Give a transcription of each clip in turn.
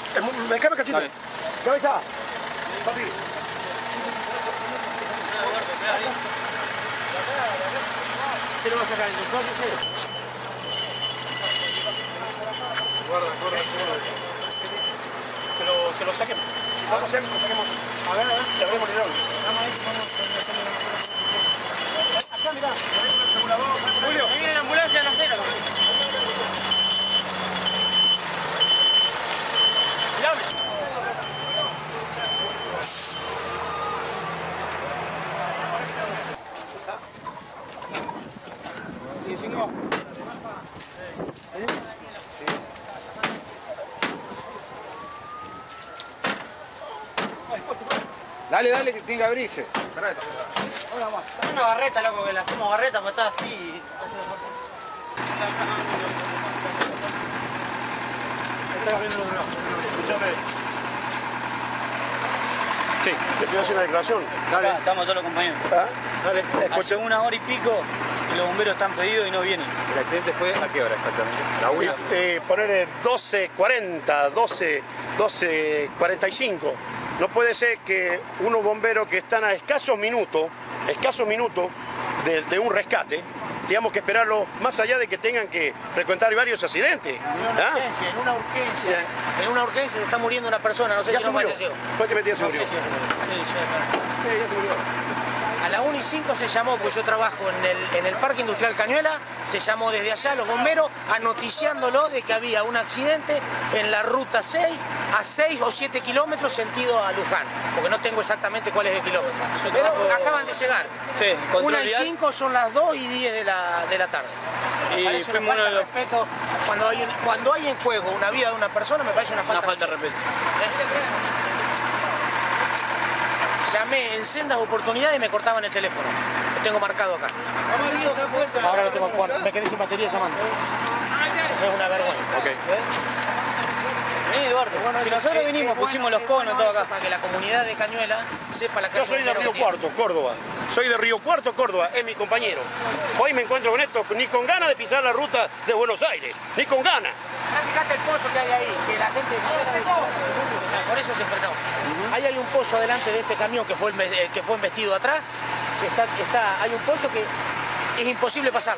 Me cabe cachito. Dale. Cabeza. Papi. ¿Qué lo vas a sacar en tu coche? Guarda, corre. Que lo saquemos. Vamos a hacer, lo saquemos. A ver, te abrimos el hidráulico. Acá, mirá. Julio, ahí viene la ambulancia de la acera. Dale, dale, que tenga que abrirse. Una barreta, loco, que le hacemos barreta, pues está así. Sí. ¿Te pido hacer una declaración? Dale. Acá estamos todos los compañeros. ¿Ah? Dale. Hace 1 hora y pico y los bomberos están pedidos y no vienen. ¿El accidente fue a qué hora exactamente? ¿La 1? Poner 12:40, 12:45. No puede ser que unos bomberos que están a escasos minutos de un rescate, tengamos que esperarlo más allá de que tengan que frecuentar varios accidentes. En una urgencia se está muriendo una persona, no sé Ya si se no murió. falleció. Prácticamente ya se No murió. sé si ya se murió. Sí, Ya se murió. A la 1:05 se llamó, pues yo trabajo en el Parque Industrial Cañuela, se llamó desde allá los bomberos anoticiándolo de que había un accidente en la ruta 6 a 6 o 7 kilómetros sentido a Luján, porque no tengo exactamente cuál es el kilómetro. Pero acaban de llegar. Sí, 1:05 son las 2:10 de la tarde. Y Parece una fuimos falta uno de de los... respeto. Cuando hay en juego una vida de una persona, me parece una Una falta falta de respeto. Llamé en sendas oportunidades y me cortaban el teléfono. Lo tengo marcado acá. Ahora lo tengo, me quedé sin batería llamando. Eso es una vergüenza. Ok. Vení, Eduardo. Si nosotros vinimos, pusimos los conos, todo acá. Para que la comunidad de Cañuela sepa la clase Yo soy de Río Cuarto, Córdoba. Soy de Río Cuarto, Córdoba, es mi compañero. Hoy me encuentro con esto, ni con ganas de pisar la ruta de Buenos Aires, ni con ganas. Fíjate el pozo que hay ahí, que la gente... Por eso se frenó. Ahí hay un pozo delante de este camión que fue embestido atrás. Hay un pozo que es imposible pasarlo.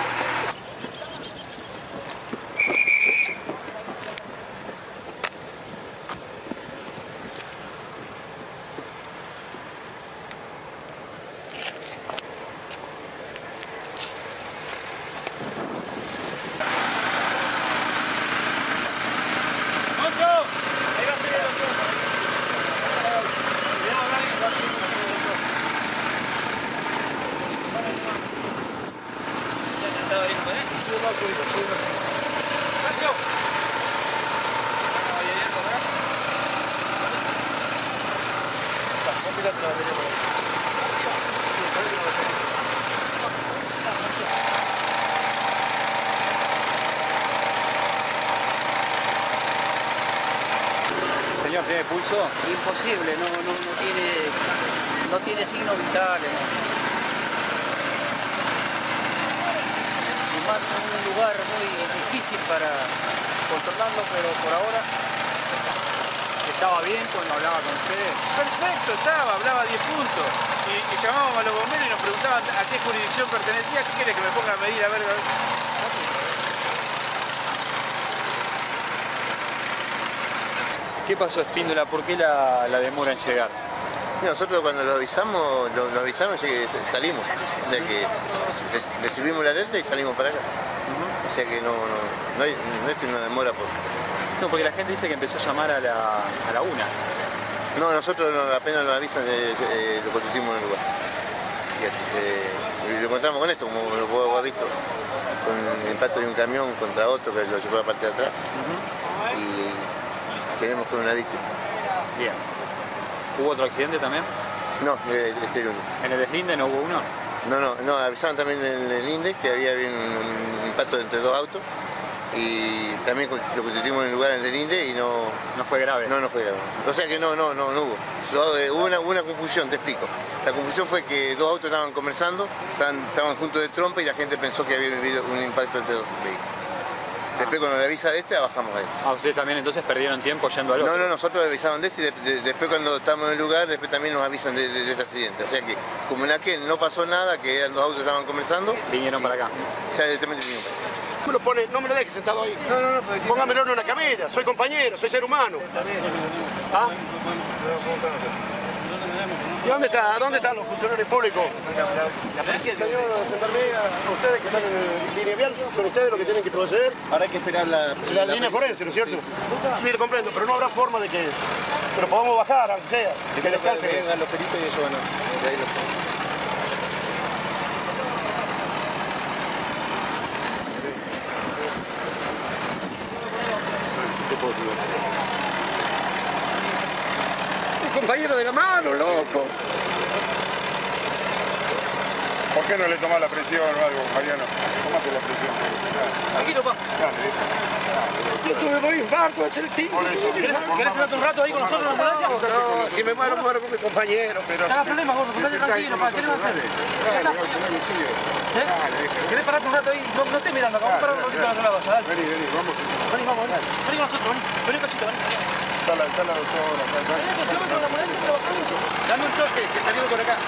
Señor, ¿tiene pulso? Imposible, no tiene signos vitales. ¿No? Y más en un lugar muy difícil para controlarlo, pero por ahora... ¿Estaba bien cuando hablaba con ustedes? Perfecto, hablaba 10 puntos. Y llamábamos a los bomberos y nos preguntaban a qué jurisdicción pertenecía. ¿Qué quiere que me ponga a medir? A ver. ¿Qué pasó, Espíndola? ¿Por qué la demora en llegar? Nosotros cuando lo avisamos, lo avisaron y salimos. O sea que recibimos la alerta y salimos para acá. O sea que no es que una demora por... No, porque la gente dice que empezó a llamar a la 1. No, nosotros apenas nos avisan, lo conducimos en el lugar. Y lo encontramos con esto, como lo vos has visto, con el impacto de un camión contra otro que lo llevó a la parte de atrás. Y tenemos con una víctima. Bien. ¿Hubo otro accidente también? No, este es el único. ¿En el deslinde no hubo uno? No, avisaron también en el INDE que había un impacto entre dos autos. Y también lo conducimos en el lugar del INDE y no... ¿No fue grave? No fue grave. O sea que no hubo. Hubo una confusión, te explico. La confusión fue que dos autos estaban conversando, estaban juntos de trompa y la gente pensó que había habido un impacto entre dos vehículos. Después cuando le avisa de este, bajamos a este. Ah, ustedes también entonces perdieron tiempo yendo al otro. No, nosotros le avisaron de este y después cuando estamos en el lugar, después también nos avisan de este accidente. O sea que, como en aquel no pasó nada, que eran dos autos que estaban conversando. Vinieron para acá. Ya directamente vinieron para acá. No me lo dejes sentado ahí. No, Póngamelo en una camilla, soy compañero, soy ser humano. ¿Ah? ¿Y dónde están los funcionarios públicos? La policía, Señor Gendarmería, ustedes que están en línea vial, son ustedes los que tienen que proceder. ahora hay que esperar La línea forense, ¿no es cierto? Sí, lo comprendo, pero no habrá forma de que... Pero podamos bajar, aunque sea, que descanse. vengan los peritos y eso van a hacer. De ahí lo saben. Compañero de la mano, loco. ¿Por qué no le tomás la presión o algo, Mariano? Tomate la presión. Tranquilo, pa. Yo tuve dos infartos, es el signo. ¿Querés sentarte un rato ahí con nosotros en la ambulancia? No, si me muero con mi compañero. No hagas problemas, gordo, ponete tranquilo, pa. ¿Querés hacer? Ya está. ¿Querés pararte un rato ahí? No estés mirando acá, vamos a parar un ratito en la sola valla, dale. Vení, vamos. Vení con nosotros, vení. Vení, cachito, vení. Está la doctora. Dame un toque, que salimos por acá.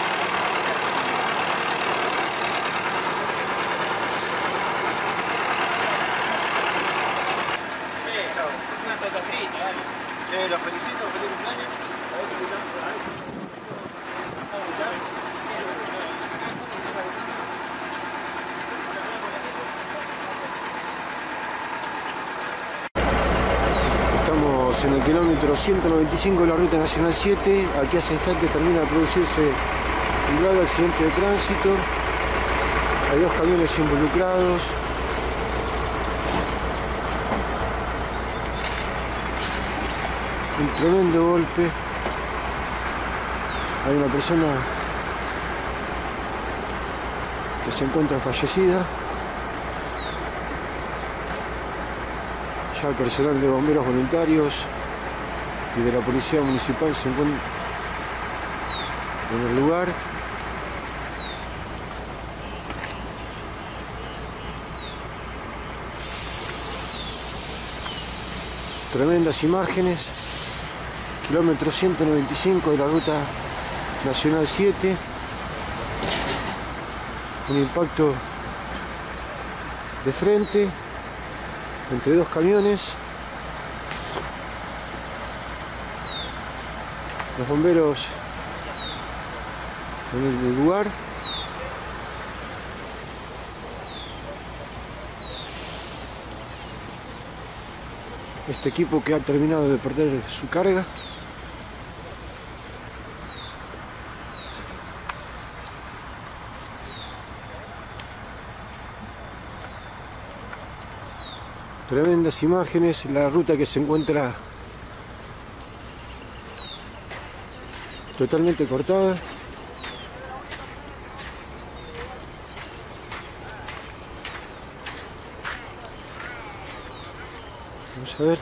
Los felicito, feliz cumpleaños. Estamos en el kilómetro 195 de la Ruta Nacional 7. Aquí hace instantes termina de producirse un grave accidente de tránsito. Hay dos camiones involucrados. Un tremendo golpe. Hay una persona que se encuentra fallecida. Ya el personal de bomberos voluntarios y de la policía municipal se encuentra en el lugar. Tremendas imágenes. Kilómetro 195 de la Ruta Nacional 7. Un impacto de frente entre dos camiones. Los bomberos en el lugar. Este equipo que ha terminado de perder su carga. Tremendas imágenes, la ruta que se encuentra totalmente cortada. Vamos a ver.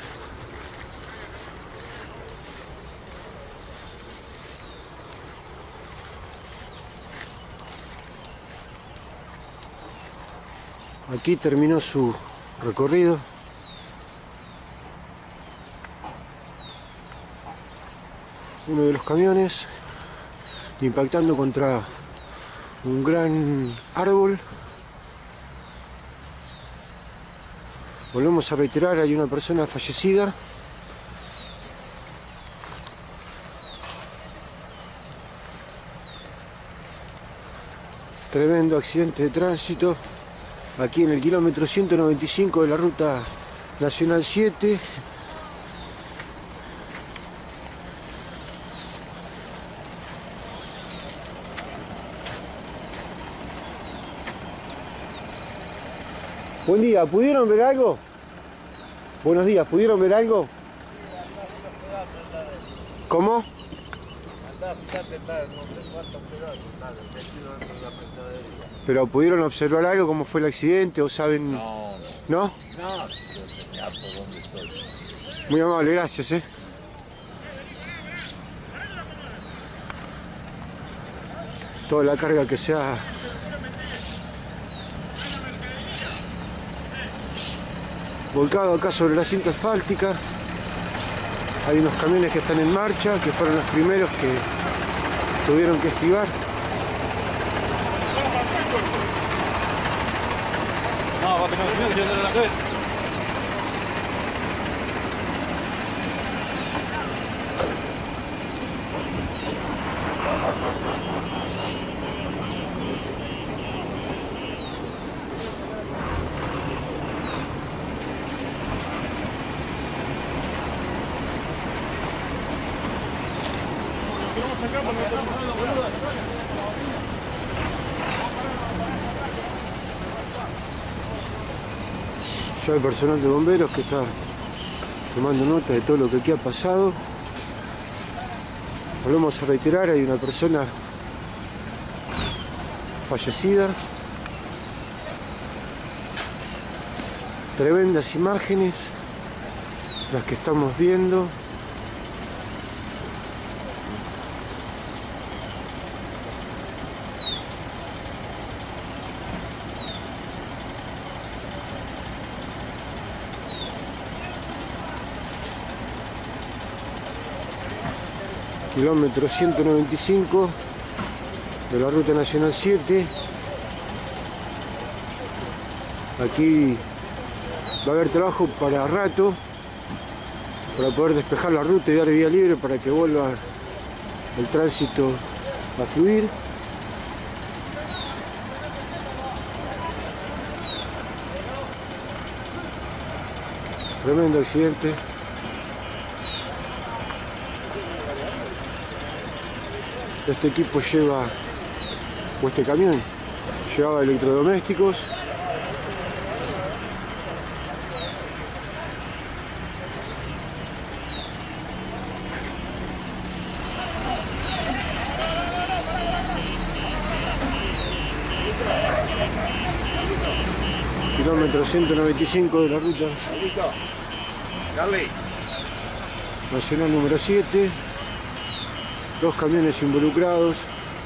Aquí terminó su recorrido. Uno de los camiones impactando contra un gran árbol. Volvemos a reiterar, hay una persona fallecida. Tremendo accidente de tránsito aquí en el kilómetro 195 de la Ruta Nacional 7. Buen día, ¿pudieron ver algo? Buenos días, ¿pudieron ver algo? ¿Cómo? ¿Pero pudieron observar algo? ¿Cómo fue el accidente? ¿O saben? No. ¿No? No, ¿dónde estoy? Muy amable, gracias, Toda la carga que se ha volcado acá sobre la cinta asfáltica. Hay unos camiones que están en marcha, que fueron los primeros que tuvieron que esquivar. No, papi, no, que yo no la que ver. Ya el personal de bomberos que está tomando nota de todo lo que aquí ha pasado. Volvemos a reiterar, hay una persona fallecida. Tremendas imágenes las que estamos viendo. Kilómetro 195 de la Ruta Nacional 7. Aquí va a haber trabajo para rato, para poder despejar la ruta y dar vía libre para que vuelva el tránsito a fluir. Tremendo accidente. Este equipo lleva, o este camión, llevaba electrodomésticos. Kilómetro 195 de la ruta nacional número 7. Dos camiones involucrados.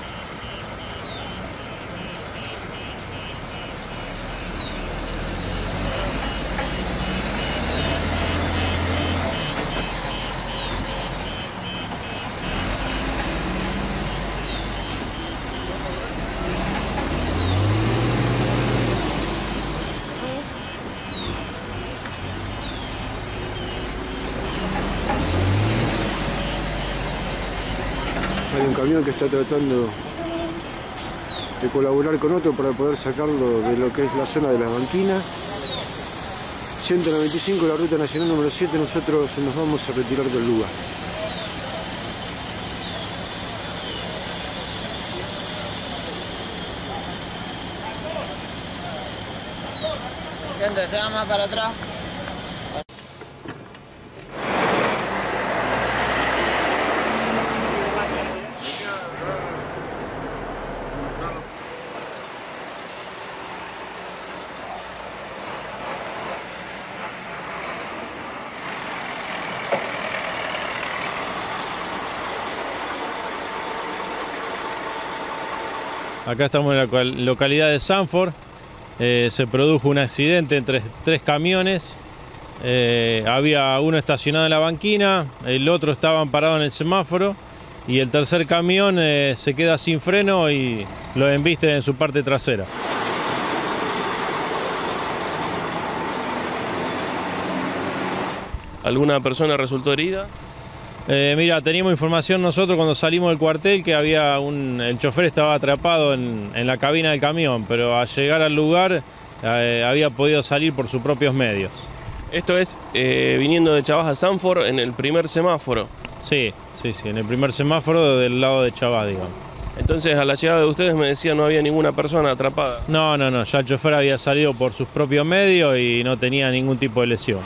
Hay un camión que está tratando de colaborar con otro para poder sacarlo de lo que es la zona de la banquina. 195, la Ruta Nacional número 7, nosotros nos vamos a retirar del lugar. Gente, se va más para atrás. Acá estamos en la localidad de Sanford. Se produjo un accidente entre tres camiones. Había uno estacionado en la banquina, el otro estaba parado en el semáforo y el tercer camión se queda sin freno y lo embiste en su parte trasera. ¿Alguna persona resultó herida? Mira, teníamos información nosotros cuando salimos del cuartel que había el chofer estaba atrapado en la cabina del camión, pero al llegar al lugar había podido salir por sus propios medios. Esto es viniendo de Chabás a Sanford en el primer semáforo. Sí, en el primer semáforo del lado de Chabás, digamos. Entonces a la llegada de ustedes me decían no había ninguna persona atrapada. No, ya el chofer había salido por sus propios medios y no tenía ningún tipo de lesión.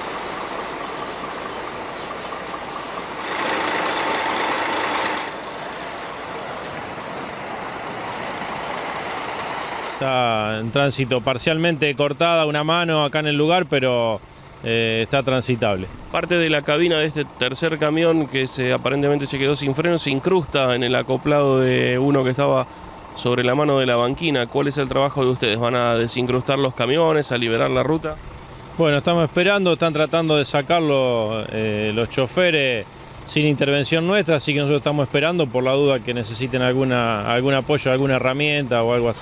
Está en tránsito parcialmente cortada una mano acá en el lugar, pero está transitable. Parte de la cabina de este tercer camión que aparentemente se quedó sin freno se incrusta en el acoplado de uno que estaba sobre la mano de la banquina. ¿Cuál es el trabajo de ustedes? ¿Van a desincrustar los camiones, a liberar la ruta? Bueno, estamos esperando, están tratando de sacarlo los choferes sin intervención nuestra, así que nosotros estamos esperando por la duda que necesiten algún apoyo, alguna herramienta o algo así.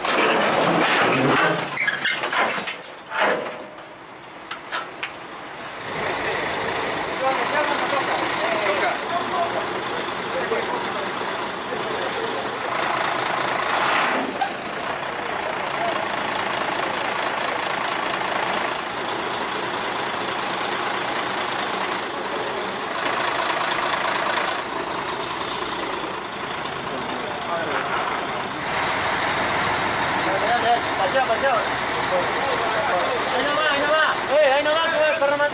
Ahí nomás, que va el ferromatú.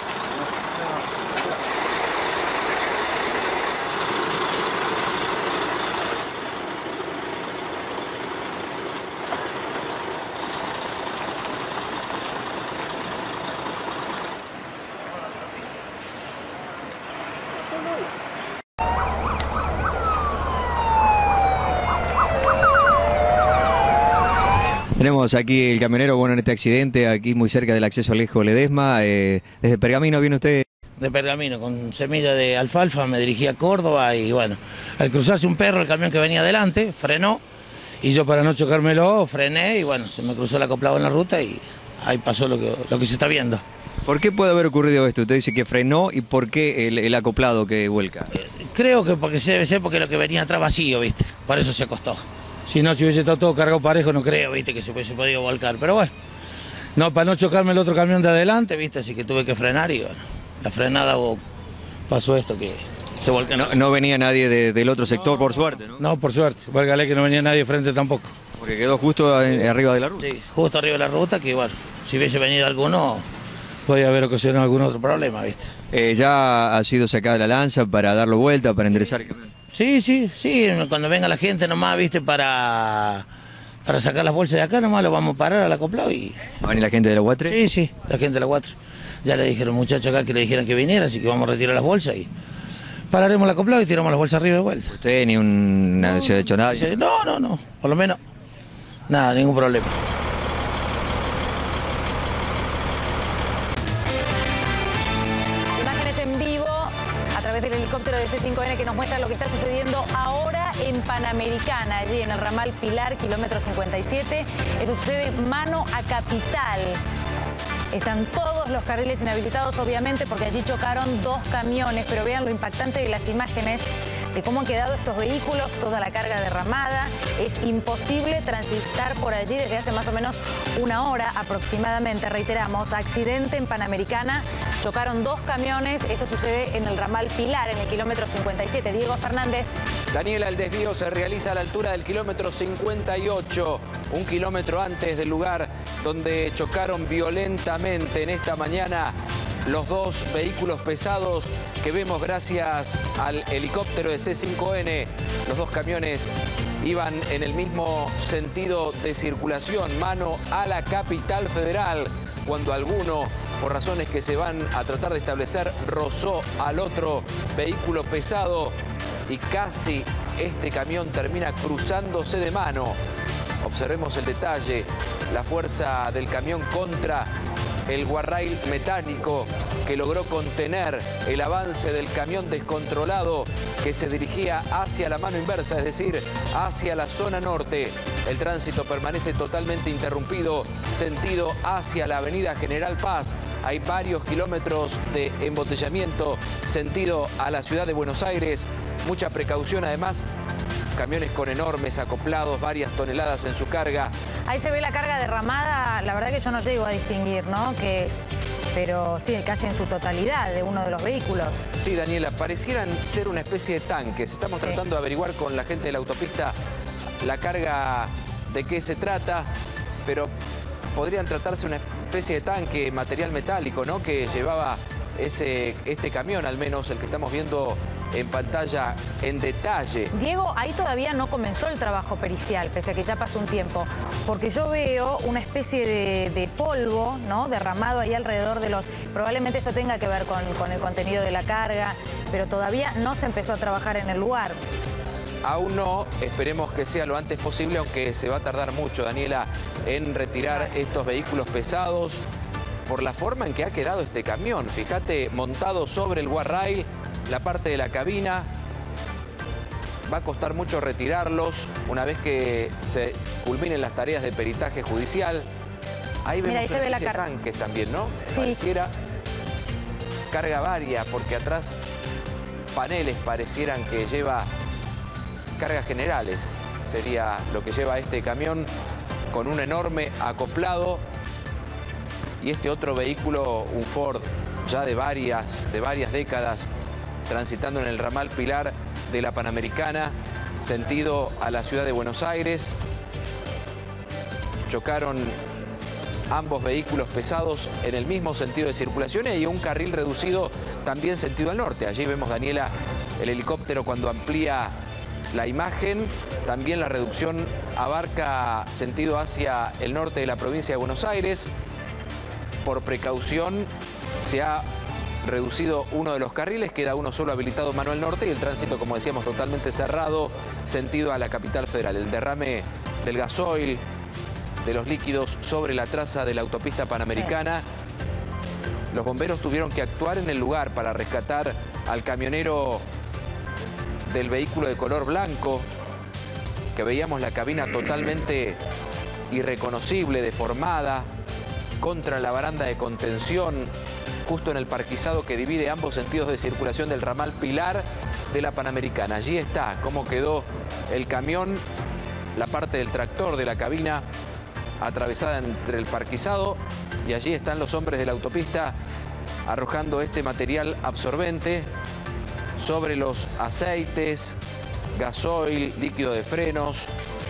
Tenemos aquí el camionero, bueno, en este accidente, aquí muy cerca del acceso Alejo Ledesma. Desde Pergamino viene usted. De Pergamino, con semilla de alfalfa, me dirigí a Córdoba y bueno, al cruzarse un perro, el camión que venía adelante, frenó y yo para no chocármelo frené y bueno, se me cruzó el acoplado en la ruta y ahí pasó lo que se está viendo. ¿Por qué puede haber ocurrido esto? Usted dice que frenó y ¿por qué el acoplado que vuelca? Creo que porque debe ser porque lo que venía atrás vacío, ¿viste? Por eso se acostó. Si no, si hubiese estado todo cargado parejo, no creo, ¿viste? Que se hubiese podido volcar. Pero bueno, no, para no chocarme el otro camión de adelante, ¿viste? Así que tuve que frenar y bueno, la frenada pasó esto que se volcó. No venía nadie del otro sector, por suerte, ¿no? No, por suerte. Válgale que no venía nadie de frente tampoco. Porque quedó justo arriba de la ruta. Sí, justo arriba de la ruta, que bueno, si hubiese venido alguno, podía haber ocasionado algún otro problema, ¿viste? ¿Ya ha sido sacada la lanza para darlo vuelta, para enderezar el camión? Sí, cuando venga la gente nomás, ¿viste? Para sacar las bolsas de acá, nomás lo vamos a parar al acoplado y... ¿Va a venir la gente de la UATRE? Sí, la gente de la UATRE. Ya le dijeron muchachos acá que le dijeran que viniera, así que vamos a retirar las bolsas y pararemos el acoplado y tiramos las bolsas arriba de vuelta. ¿Usted no se ha hecho nada? No, por lo menos nada, ningún problema. Imágenes en vivo a través del helicóptero de C5N que nos muestra lo que está sucediendo ahora en Panamericana, allí en el ramal Pilar, kilómetro 57. Esto sucede mano a Capital. Están todos los carriles inhabilitados, obviamente, porque allí chocaron dos camiones, pero vean lo impactante de las imágenes de cómo han quedado estos vehículos, toda la carga derramada. Es imposible transitar por allí desde hace más o menos una hora aproximadamente. Reiteramos, accidente en Panamericana, chocaron dos camiones. Esto sucede en el ramal Pilar, en el kilómetro 57. Diego Fernández. Daniela, el desvío se realiza a la altura del kilómetro 58, un kilómetro antes del lugar donde chocaron violentamente en esta mañana los dos vehículos pesados que vemos gracias al helicóptero de C5N. Los dos camiones iban en el mismo sentido de circulación, mano a la capital federal, cuando alguno, por razones que se van a tratar de establecer, rozó al otro vehículo pesado y casi este camión termina cruzándose de mano. Observemos el detalle, la fuerza del camión contra el guarrail metálico que logró contener el avance del camión descontrolado que se dirigía hacia la mano inversa, es decir, hacia la zona norte. El tránsito permanece totalmente interrumpido, sentido hacia la avenida General Paz. Hay varios kilómetros de embotellamiento, sentido a la ciudad de Buenos Aires. Mucha precaución además. Camiones con enormes acoplados, varias toneladas en su carga. Ahí se ve la carga derramada, la verdad que yo no llego a distinguir, ¿no? Qué es, pero sí, casi en su totalidad de uno de los vehículos. Sí, Daniela, parecieran ser una especie de tanques. Estamos tratando de averiguar con la gente de la autopista la carga de qué se trata, pero podrían tratarse una especie de tanque, material metálico, ¿no? Que llevaba este camión, al menos el que estamos viendo en pantalla en detalle. Diego, ahí todavía no comenzó el trabajo pericial, pese a que ya pasó un tiempo, porque yo veo una especie de polvo, ¿no? Derramado ahí alrededor de los... Probablemente esto tenga que ver con el contenido de la carga, pero todavía no se empezó a trabajar en el lugar. Aún no, esperemos que sea lo antes posible, aunque se va a tardar mucho, Daniela, en retirar estos vehículos pesados. por la forma en que ha quedado este camión. Fíjate, montado sobre el guardrail, la parte de la cabina. Va a costar mucho retirarlos una vez que se culminen las tareas de peritaje judicial. Ahí vemos ahí se ve la carga. tanques también, ¿no? Sí. Pareciera carga varia, porque atrás paneles parecieran que lleva cargas generales. Sería lo que lleva este camión con un enorme acoplado. Y este otro vehículo, un Ford ya de varias décadas, transitando en el ramal Pilar de la Panamericana, sentido a la ciudad de Buenos Aires. Chocaron ambos vehículos pesados en el mismo sentido de circulación y un carril reducido también sentido al norte. Allí vemos, Daniela, el helicóptero cuando amplía la imagen. También la reducción abarca sentido hacia el norte de la provincia de Buenos Aires. Por precaución se ha reducido uno de los carriles, queda uno solo habilitado mano al norte y el tránsito, como decíamos, totalmente cerrado, sentido a la capital federal. El derrame del gasoil, de los líquidos sobre la traza de la autopista Panamericana. Sí. Los bomberos tuvieron que actuar en el lugar para rescatar al camionero del vehículo de color blanco, que veíamos la cabina totalmente irreconocible, deformada, contra la baranda de contención, justo en el parquizado que divide ambos sentidos de circulación del ramal Pilar de la Panamericana. Allí está cómo quedó el camión, la parte del tractor de la cabina atravesada entre el parquizado, y allí están los hombres de la autopista arrojando este material absorbente sobre los aceites, gasoil, líquido de frenos,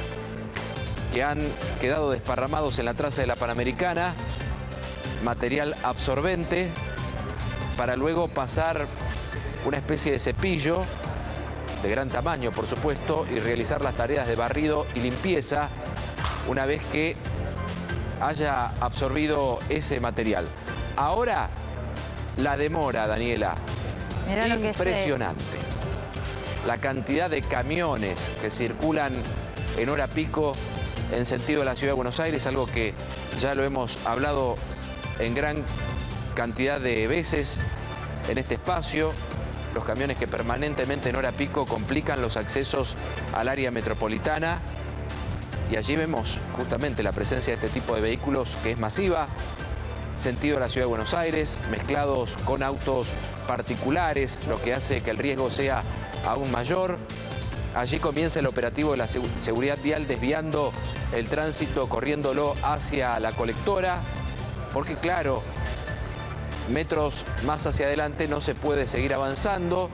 que han quedado desparramados en la traza de la Panamericana. Material absorbente para luego pasar una especie de cepillo de gran tamaño, por supuesto, y realizar las tareas de barrido y limpieza una vez que haya absorbido ese material. Ahora, la demora, Daniela, mirá lo que es impresionante. La cantidad de camiones que circulan en hora pico en sentido de la ciudad de Buenos Aires, algo que ya lo hemos hablado en gran cantidad de veces en este espacio. Los camiones que permanentemente en hora pico complican los accesos al área metropolitana. Y allí vemos justamente la presencia de este tipo de vehículos que es masiva, sentido de la ciudad de Buenos Aires, mezclados con autos particulares, lo que hace que el riesgo sea aún mayor. Allí comienza el operativo de la seguridad vial, desviando el tránsito, corriéndolo hacia la colectora, porque claro, metros más hacia adelante no se puede seguir avanzando.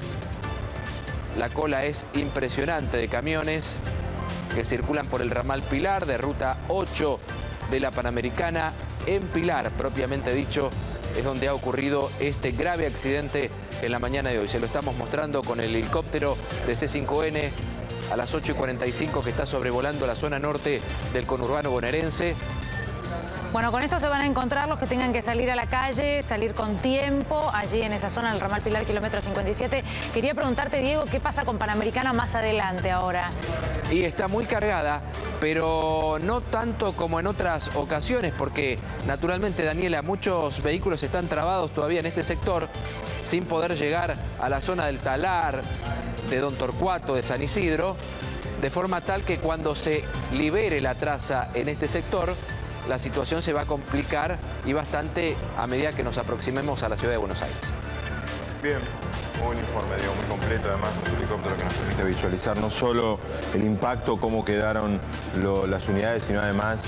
La cola es impresionante de camiones que circulan por el ramal Pilar de ruta 8 de la Panamericana. En Pilar, propiamente dicho, es donde ha ocurrido este grave accidente en la mañana de hoy. Se lo estamos mostrando con el helicóptero de C5N a las 8:45 que está sobrevolando la zona norte del conurbano bonaerense. Bueno, con esto se van a encontrar los que tengan que salir a la calle, salir con tiempo, allí en esa zona del ramal Pilar, kilómetro 57. Quería preguntarte, Diego, ¿qué pasa con Panamericana más adelante ahora? Y está muy cargada, pero no tanto como en otras ocasiones, porque naturalmente, Daniela, muchos vehículos están trabados todavía en este sector sin poder llegar a la zona del Talar, de Don Torcuato, de San Isidro, de forma tal que cuando se libere la traza en este sector, la situación se va a complicar y bastante a medida que nos aproximemos a la ciudad de Buenos Aires. Bien, un informe, Diego, muy completo, además un helicóptero que nos permite visualizar no solo el impacto, cómo quedaron las unidades, sino además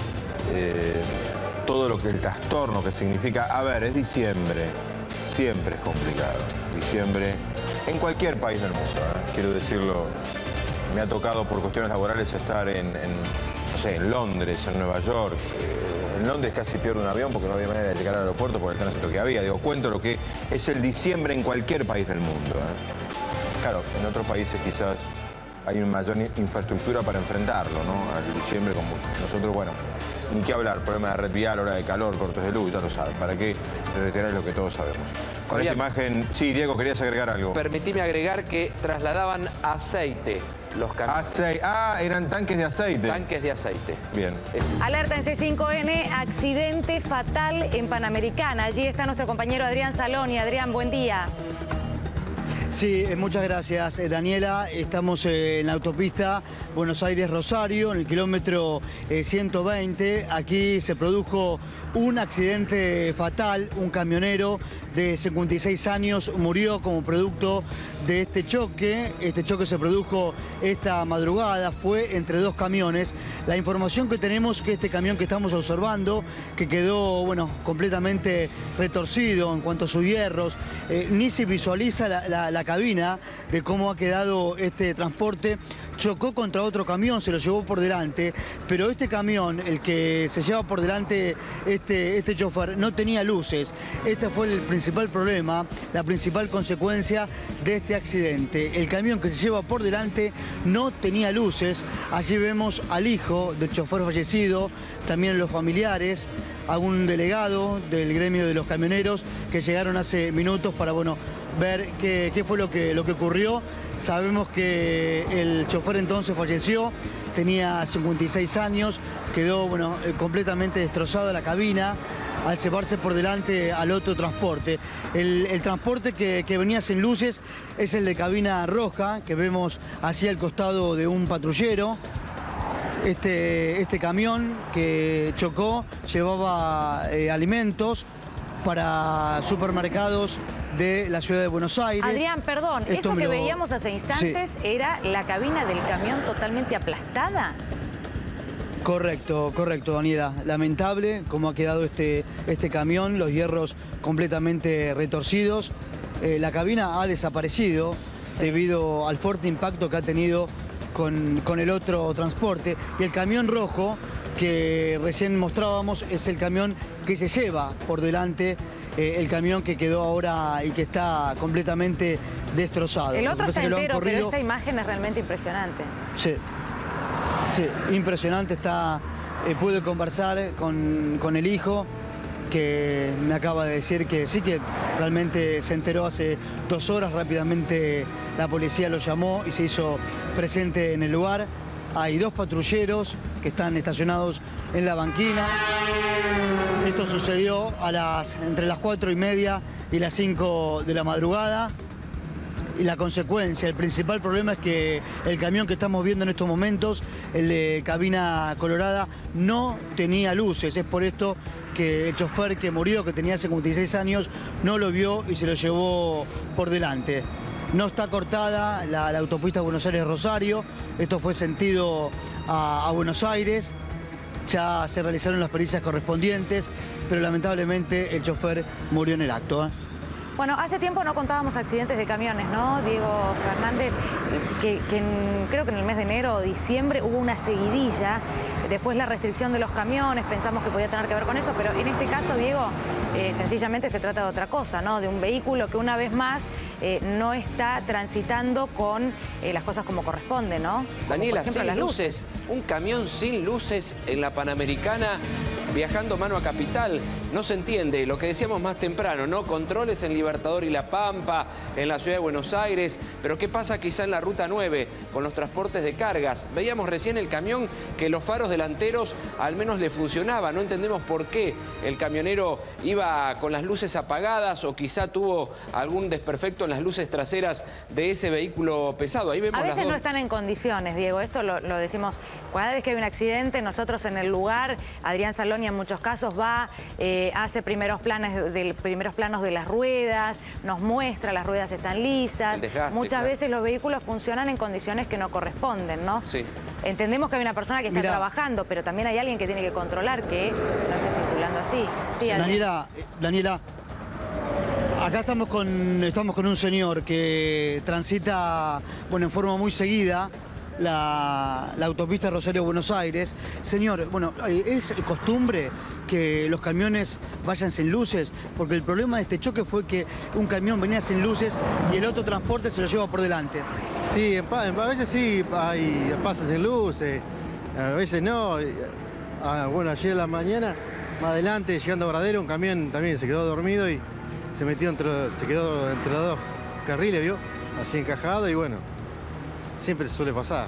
todo lo que el trastorno que significa. A ver, es diciembre, siempre es complicado. Diciembre en cualquier país del mundo, quiero decirlo. Me ha tocado por cuestiones laborales estar no sé, en Londres, en Nueva York. En Londres casi pierdo un avión porque no había manera de llegar al aeropuerto por el tránsito que había. Digo, cuento lo que es el diciembre en cualquier país del mundo. Claro, en otros países quizás hay una mayor infraestructura para enfrentarlo, ¿no? Al diciembre, como nosotros, bueno, ni qué hablar, problema de red vial, hora de calor, cortes de luz, ya lo saben. ¿Para qué reiterar lo que todos sabemos? Con esta imagen, sí, Diego, querías agregar algo. Permitime agregar que trasladaban aceite los camiones. Eran tanques de aceite. Tanques de aceite. Bien. Alerta en C5N, accidente fatal en Panamericana. Allí está nuestro compañero Adrián Saloni. Adrián, buen día. Sí, muchas gracias, Daniela. Estamos en la autopista Buenos Aires-Rosario, en el kilómetro 120. Aquí se produjo un accidente fatal. Un camionero de 56 años murió como producto de este choque. Este choque se produjo esta madrugada, fue entre dos camiones. La información que tenemos es que este camión que estamos observando, que quedó, bueno, completamente retorcido en cuanto a sus hierros, ni se visualiza la cabina de cómo ha quedado este transporte. Chocó contra otro camión, se lo llevó por delante, pero este camión, el que se lleva por delante este chofer, no tenía luces. Este fue el principal problema, la principal consecuencia de este accidente. El camión que se lleva por delante no tenía luces. Allí vemos al hijo del chofer fallecido, también los familiares, algún delegado del gremio de los camioneros que llegaron hace minutos para, bueno, ver qué fue lo que ocurrió. Sabemos que el chofer entonces falleció, tenía 56 años, quedó, bueno, completamente destrozada la cabina al llevarse por delante al otro transporte. El transporte que venía sin luces es el de cabina roja, que vemos hacia el costado de un patrullero. Este camión que chocó llevaba alimentos para supermercados de la ciudad de Buenos Aires. Adrián, perdón, eso que veíamos hace instantes, sí, ¿era la cabina del camión totalmente aplastada? Correcto, Daniela. Lamentable cómo ha quedado este camión, los hierros completamente retorcidos. La cabina ha desaparecido, sí, debido al fuerte impacto que ha tenido con el otro transporte. Y el camión rojo que recién mostrábamos es el camión que se lleva por delante el camión que quedó ahora y que está completamente destrozado. El otro está entero, pero esta imagen es realmente impresionante. Sí, impresionante. Pude conversar con el hijo, que me acaba de decir que sí, que realmente se enteró hace 2 horas. Rápidamente la policía lo llamó y se hizo presente en el lugar. Hay 2 patrulleros que están estacionados en la banquina. Esto sucedió entre las 4:30 y las 5 de la madrugada. Y la consecuencia, el principal problema es que el camión que estamos viendo en estos momentos, el de cabina colorada, no tenía luces. Es por esto que el chofer que murió, que tenía 56 años, no lo vio y se lo llevó por delante. No está cortada la autopista Buenos Aires-Rosario. Esto fue sentido a Buenos Aires. Ya se realizaron las pericias correspondientes, pero lamentablemente el chofer murió en el acto. Bueno, hace tiempo no contábamos accidentes de camiones, ¿no, Diego Fernández? Creo que en el mes de enero o diciembre hubo una seguidilla. Después la restricción de los camiones, pensamos que podía tener que ver con eso, pero en este caso, Diego, sencillamente se trata de otra cosa, ¿no? De un vehículo que una vez más no está transitando con las cosas como corresponde, ¿no? Daniela, sin luces, un camión sin luces en la Panamericana viajando mano a Capital. No se entiende lo que decíamos más temprano, ¿no? Controles en Libertador y La Pampa, en la ciudad de Buenos Aires, pero ¿qué pasa quizá en la Ruta 9 con los transportes de cargas? Veíamos recién el camión que los faros delanteros al menos le funcionaban. No entendemos por qué el camionero iba con las luces apagadas o quizá tuvo algún desperfecto en las luces traseras de ese vehículo pesado. Ahí vemos a veces las dos. No están en condiciones, Diego. Esto lo decimos cada vez que hay un accidente. Nosotros en el lugar, Adrián Saloni en muchos casos va, hace primeros planos de las ruedas, nos muestra las ruedas están lisas. Muchas veces los vehículos funcionan en condiciones que no corresponden, ¿no? Sí. Entendemos que hay una persona que está trabajando, pero también hay alguien que tiene que controlar que no esté circulando así. Sí, Daniela, acá estamos con un señor que transita, bueno, en forma muy seguida la autopista Rosario-Buenos Aires. Señor, bueno, ¿es costumbre que los camiones vayan sin luces? Porque el problema de este choque fue que un camión venía sin luces y el otro transporte se lo lleva por delante. Sí, a veces sí pasa sin luces, a veces no. Bueno, ayer en la mañana, más adelante, llegando a Varadero, un camión también se quedó dormido y se quedó entre los 2 carriles, ¿vio? Así encajado y bueno. siempre suele pasar.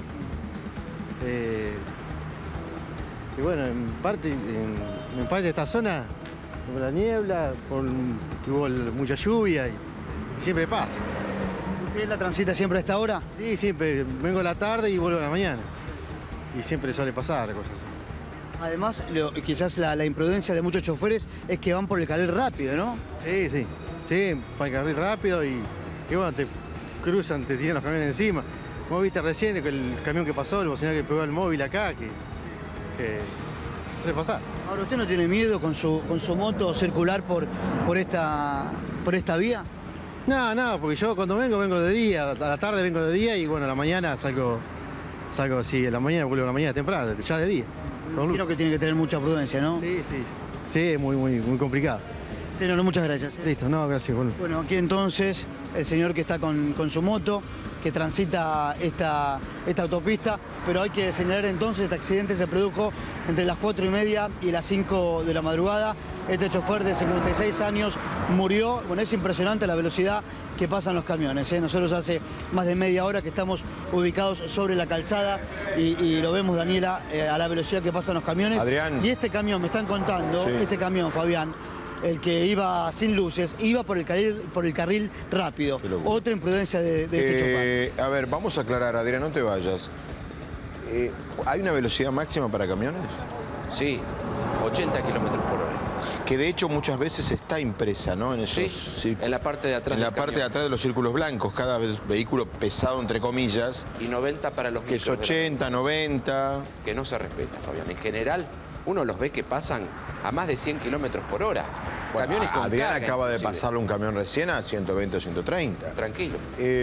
Y bueno, en parte de esta zona, por la niebla, que hubo mucha lluvia, y siempre pasa. ¿Usted la transita siempre a esta hora? Sí, siempre. Vengo a la tarde y vuelvo a la mañana. Y siempre suele pasar cosas así. Además, quizás la imprudencia de muchos choferes es que van por el carril rápido, ¿no? Sí, sí. Sí, para el carril rápido y bueno, te cruzan, te tiran los camiones encima. Como viste recién, el camión que pasó, el bocinario que pegó el móvil acá, que suele pasar. Ahora, ¿usted no tiene miedo con su moto circular por esta vía? No, porque yo cuando vengo de día, a la tarde vengo de día y bueno, a la mañana salgo sí, a la mañana vuelvo a la mañana temprano, ya de día. Creo que tiene que tener mucha prudencia, ¿no? Sí, sí. Sí, es muy complicado. Señor, muchas gracias. Listo, no, gracias. Bueno, aquí entonces el señor que está con su moto, que transita esta autopista, pero hay que señalar entonces este accidente se produjo entre las 4:30 y las 5 de la madrugada. Este chofer de 56 años murió. Bueno, es impresionante la velocidad que pasan los camiones, ¿eh? Nosotros hace más de media hora que estamos ubicados sobre la calzada y lo vemos, Daniela, a la velocidad que pasan los camiones. Adrián. Y este camión, me están contando, Sí. este camión, Fabián, el que iba sin luces, iba por el carril rápido. Otra imprudencia de este chofer. A ver, vamos a aclarar, Adrián, no te vayas. ¿Hay una velocidad máxima para camiones? Sí, 80 kilómetros por hora. Que de hecho muchas veces está impresa, ¿no? En esos, sí, en la parte de atrás. En la parte de atrás de los círculos blancos, cada vehículo pesado, entre comillas. Y 90 para los que es 80, 90. Que no se respeta, Fabián. En general, uno los ve que pasan a más de 100 kilómetros por hora. Bueno, Camiones con Adrián carga, acaba de inclusive. pasarle un camión recién a 120 o 130. Tranquilo.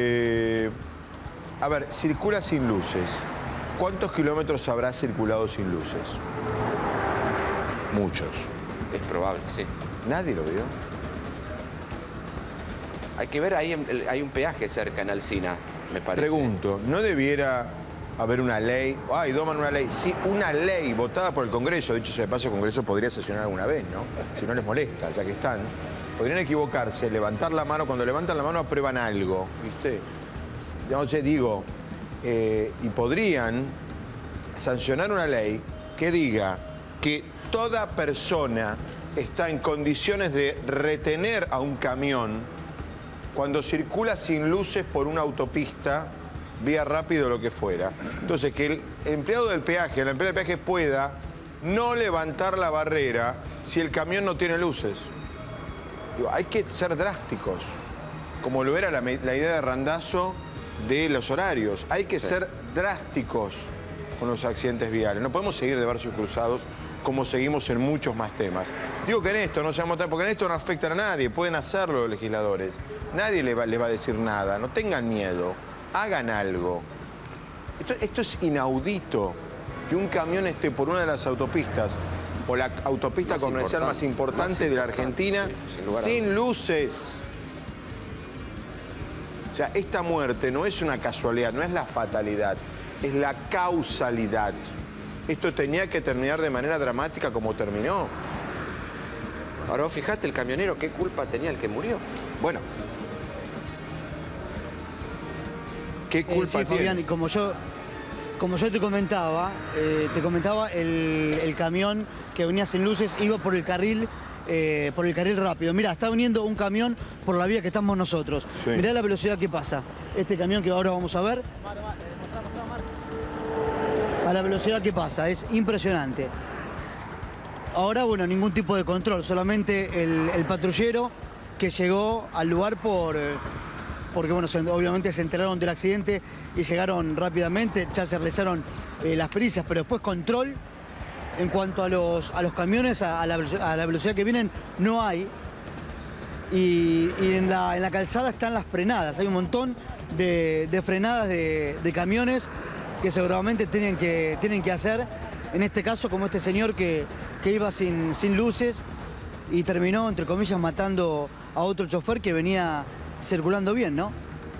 A ver, circula sin luces. ¿Cuántos kilómetros habrá circulado sin luces? Muchos. Es probable, sí. ¿Nadie lo vio? Hay que ver, ahí hay un peaje cerca en Alsina, me parece. Pregunto, ¿no debiera haber una ley? Ay, doman una ley. Sí, una ley votada por el Congreso. Dicho sea de paso, el Congreso podría sesionar alguna vez, ¿no? Si no les molesta, ya que están. Podrían equivocarse, levantar la mano. Cuando levantan la mano aprueban algo, ¿viste? No sé, digo, y podrían sancionar una ley que diga que toda persona está en condiciones de retener a un camión cuando circula sin luces por una autopista, vía rápido o lo que fuera. Entonces, que el empleado del peaje, el empleado del peaje pueda no levantar la barrera si el camión no tiene luces. Digo, hay que ser drásticos, como lo era la idea de Randazzo de los horarios. Hay que ser drásticos con los accidentes viales. No podemos seguir de brazos cruzados como seguimos en muchos más temas. Digo que en esto no seamos tan, porque en esto no afecta a nadie, pueden hacerlo los legisladores. Nadie le va a decir nada, no tengan miedo, hagan algo. Esto es inaudito, que un camión esté por una de las autopistas, o la autopista comercial más importante de la Argentina, sin luces. O sea, esta muerte no es una casualidad, no es la fatalidad, es la causalidad. Esto tenía que terminar de manera dramática como terminó. Ahora vos fijate, el camionero, ¿qué culpa tenía el que murió? Bueno. ¿Qué culpa sí, tiene? Fabián, y como yo te comentaba, el camión que venía sin luces iba por el carril rápido. Mirá, está viniendo un camión por la vía que estamos nosotros. Sí. Mirá la velocidad que pasa. Este camión que ahora vamos a ver. A la velocidad que pasa, es impresionante. Ahora, bueno, ningún tipo de control, solamente el patrullero que llegó al lugar porque, bueno, obviamente se enteraron del accidente y llegaron rápidamente, ya se realizaron las pericias, pero después control en cuanto a los camiones, a la velocidad que vienen, no hay. Y en la calzada están las frenadas, hay un montón de frenadas de camiones que seguramente tienen que hacer, en este caso como este señor que iba sin luces y terminó, entre comillas, matando a otro chofer que venía circulando bien, ¿no?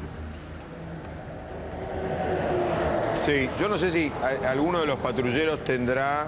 Sí, yo no sé si alguno de los patrulleros tendrá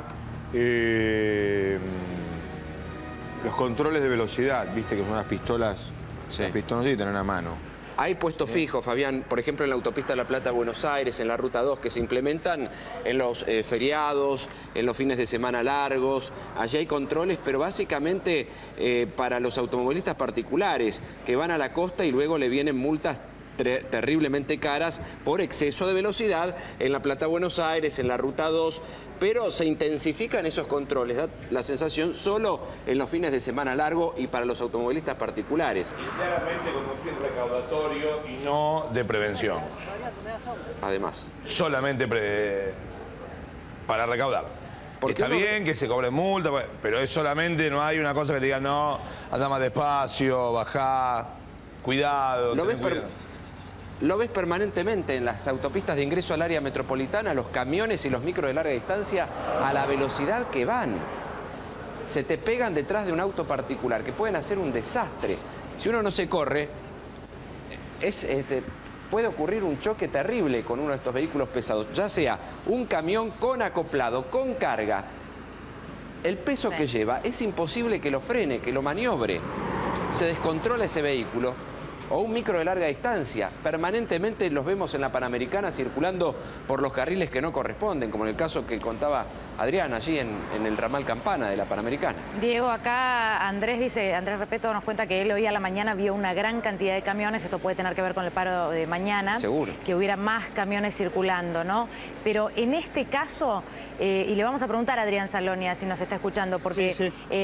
los controles de velocidad, viste que son unas pistolas, las pistolas sí tienen a mano. Hay puestos fijos, Fabián, por ejemplo en la autopista La Plata-Buenos Aires, en la Ruta 2, que se implementan en los feriados, en los fines de semana largos. Allí hay controles, pero básicamente para los automovilistas particulares que van a la costa y luego le vienen multas terriblemente caras por exceso de velocidad en La Plata-Buenos Aires, en la Ruta 2, pero se intensifican esos controles, da la sensación, solo en los fines de semana largo y para los automovilistas particulares. Y claramente con un fin recaudatorio y no de prevención. Además. Solamente para recaudar. Está bien que se cobre multa, pero es solamente, no hay una cosa que te diga, no, anda más despacio, bajá, cuidado. Lo ves permanentemente en las autopistas de ingreso al área metropolitana, los camiones y los micros de larga distancia a la velocidad que van. Se te pegan detrás de un auto particular, que pueden hacer un desastre. Si uno no se corre, puede ocurrir un choque terrible con uno de estos vehículos pesados, ya sea un camión con acoplado, con carga. El peso que lleva es imposible que lo frene, que lo maniobre. Se descontrola ese vehículo. O un micro de larga distancia. Permanentemente los vemos en la Panamericana circulando por los carriles que no corresponden, como en el caso que contaba Adrián allí en el ramal Campana de la Panamericana. Diego, acá Andrés Repeto nos cuenta que él hoy a la mañana vio una gran cantidad de camiones. Esto puede tener que ver con el paro de mañana. Seguro. Que hubiera más camiones circulando, ¿no? Pero en este caso, y le vamos a preguntar a Adrián Salonia si nos está escuchando, porque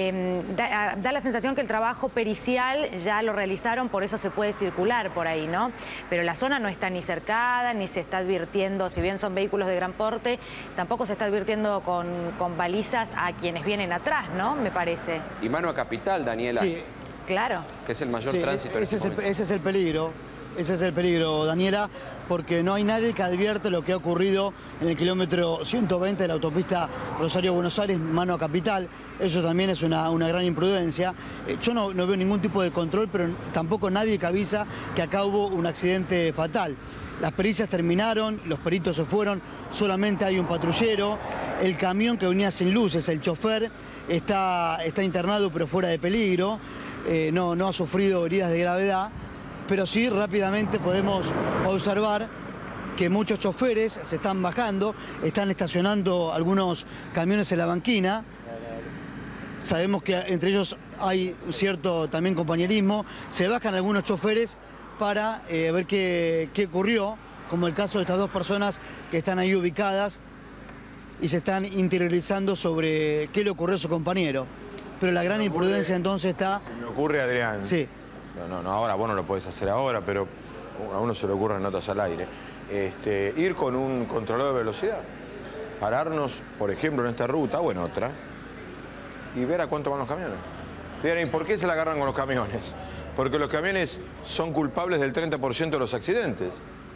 da la sensación que el trabajo pericial ya lo realizaron, por eso se puede circular por ahí, ¿no? Pero la zona no está ni cercada, ni se está advirtiendo, si bien son vehículos de gran porte, tampoco se está advirtiendo con balizas a quienes vienen atrás, ¿no? Me parece. Y mano a Capital, Daniela. Sí. Claro. Que es el mayor tránsito. Ese es el peligro. Ese es el peligro, Daniela, porque no hay nadie que advierte lo que ha ocurrido en el kilómetro 120 de la autopista Rosario-Buenos Aires, mano a Capital. Eso también es una gran imprudencia. Yo no veo ningún tipo de control, pero tampoco nadie que avisa que acá hubo un accidente fatal. Las pericias terminaron, los peritos se fueron, solamente hay un patrullero. El camión que venía sin luces, el chofer, está internado pero fuera de peligro. No ha sufrido heridas de gravedad. Pero sí, rápidamente podemos observar que muchos choferes se están bajando, están estacionando algunos camiones en la banquina. Sabemos que entre ellos hay cierto también compañerismo. Se bajan algunos choferes para ver qué ocurrió, como el caso de estas dos personas que están ahí ubicadas y se están interiorizando sobre qué le ocurrió a su compañero. Pero la gran imprudencia entonces está... Se me ocurre, Adrián. Sí. No, ahora vos no lo podés hacer ahora, pero a uno se le ocurren notas al aire. Ir con un controlador de velocidad, pararnos, por ejemplo, en esta ruta o en otra, y ver a cuánto van los camiones. ¿Y por qué se la agarran con los camiones? Porque los camiones son culpables del 30% de los accidentes.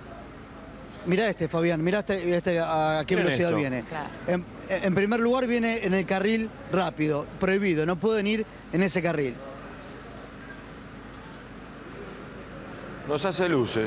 Mirá Fabián, mirá a qué velocidad viene. Claro. En primer lugar viene en el carril rápido, prohibido, no pueden ir en ese carril. Nos hace luces.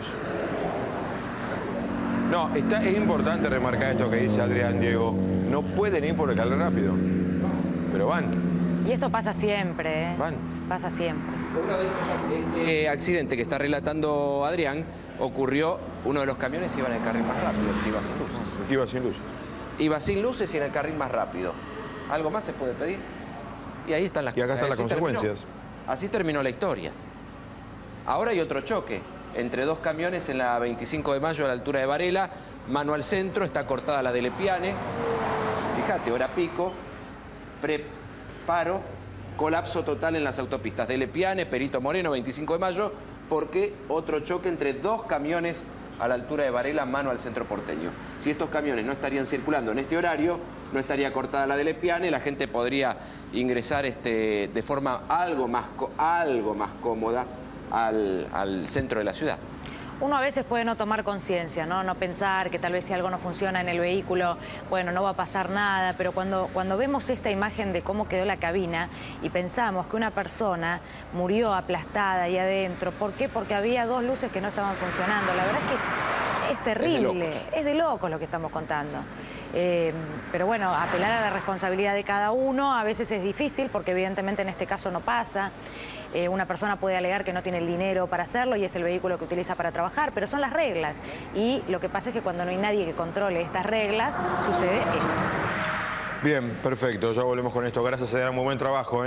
No, es importante remarcar esto que dice Adrián, Diego. No pueden ir por el carril rápido, pero van. Y esto pasa siempre, ¿eh? Van. Pasa siempre. Uno de estos accidentes que está relatando Adrián ocurrió, uno de los camiones iba en el carril más rápido, que iba sin luces. Iba sin luces. Iba sin luces y en el carril más rápido. ¿Algo más se puede pedir? Y ahí están las Y acá están las consecuencias. Así terminó la historia. Ahora hay otro choque entre dos camiones en la 25 de mayo a la altura de Varela, mano al centro, está cortada la de Lepiane. Fíjate, hora pico, preparo, colapso total en las autopistas de Lepiane, Perito Moreno, 25 de mayo, porque otro choque entre dos camiones a la altura de Varela, mano al centro porteño. Si estos camiones no estarían circulando en este horario, no estaría cortada la de Lepiane, la gente podría ingresar de forma algo más cómoda al centro de la ciudad. Uno a veces puede no tomar conciencia, ¿no? No pensar que tal vez si algo no funciona en el vehículo, bueno, no va a pasar nada, pero cuando vemos esta imagen de cómo quedó la cabina y pensamos que una persona murió aplastada ahí adentro, ¿por qué? Porque había dos luces que no estaban funcionando. La verdad es que es terrible, es de locos lo que estamos contando. Pero bueno, apelar a la responsabilidad de cada uno a veces es difícil porque evidentemente en este caso no pasa. Una persona puede alegar que no tiene el dinero para hacerlo y es el vehículo que utiliza para trabajar, pero son las reglas. Y lo que pasa es que cuando no hay nadie que controle estas reglas, sucede esto. Bien, perfecto, ya volvemos con esto. Gracias, Adrián, muy buen trabajo.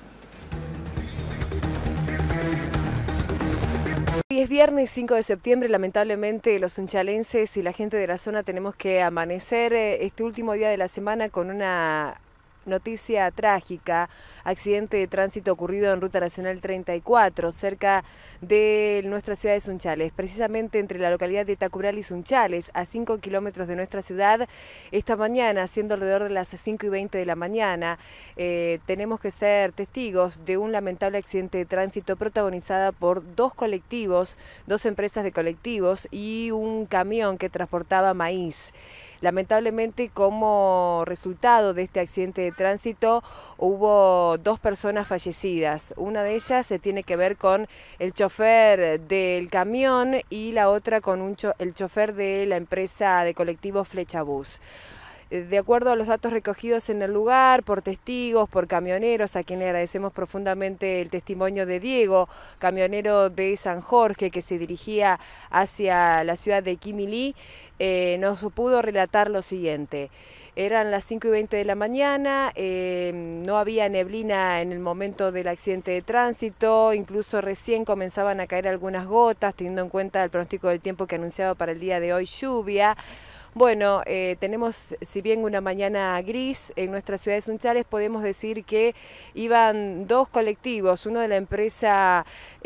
Hoy es viernes 5 de septiembre, lamentablemente los unchalenses y la gente de la zona tenemos que amanecer este último día de la semana con una noticia trágica, accidente de tránsito ocurrido en Ruta Nacional 34, cerca de nuestra ciudad de Sunchales, precisamente entre la localidad de Tacural y Sunchales, a 5 kilómetros de nuestra ciudad. Esta mañana, siendo alrededor de las 5:20 de la mañana, tenemos que ser testigos de un lamentable accidente de tránsito protagonizada por dos colectivos, dos empresas de colectivos y un camión que transportaba maíz. Lamentablemente, como resultado de este accidente de tránsito, hubo dos personas fallecidas. Una de ellas se tiene que ver con el chofer del camión y la otra con el chofer de la empresa de colectivo Flecha Bus. De acuerdo a los datos recogidos en el lugar, por testigos, por camioneros, a quien le agradecemos profundamente el testimonio de Diego, camionero de San Jorge, que se dirigía hacia la ciudad de Quimilí, nos pudo relatar lo siguiente. Eran las 5:20 de la mañana, no había neblina en el momento del accidente de tránsito, incluso recién comenzaban a caer algunas gotas, teniendo en cuenta el pronóstico del tiempo que anunciaba para el día de hoy lluvia. Bueno, tenemos, si bien una mañana gris en nuestra ciudad de Sunchales, podemos decir que iban dos colectivos, uno de la empresa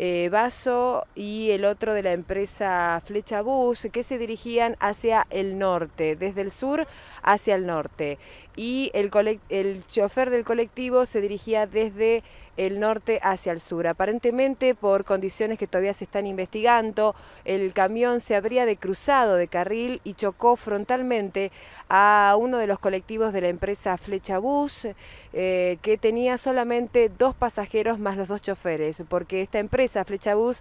Vaso y el otro de la empresa Flecha Bus, que se dirigían hacia el norte, desde el sur hacia el norte. Y el chofer del colectivo se dirigía desde el norte hacia el sur. Aparentemente, por condiciones que todavía se están investigando, el camión se habría cruzado de carril y chocó frontalmente a uno de los colectivos de la empresa Flecha Bus, que tenía solamente dos pasajeros más los dos choferes, porque esta empresa Flecha Bus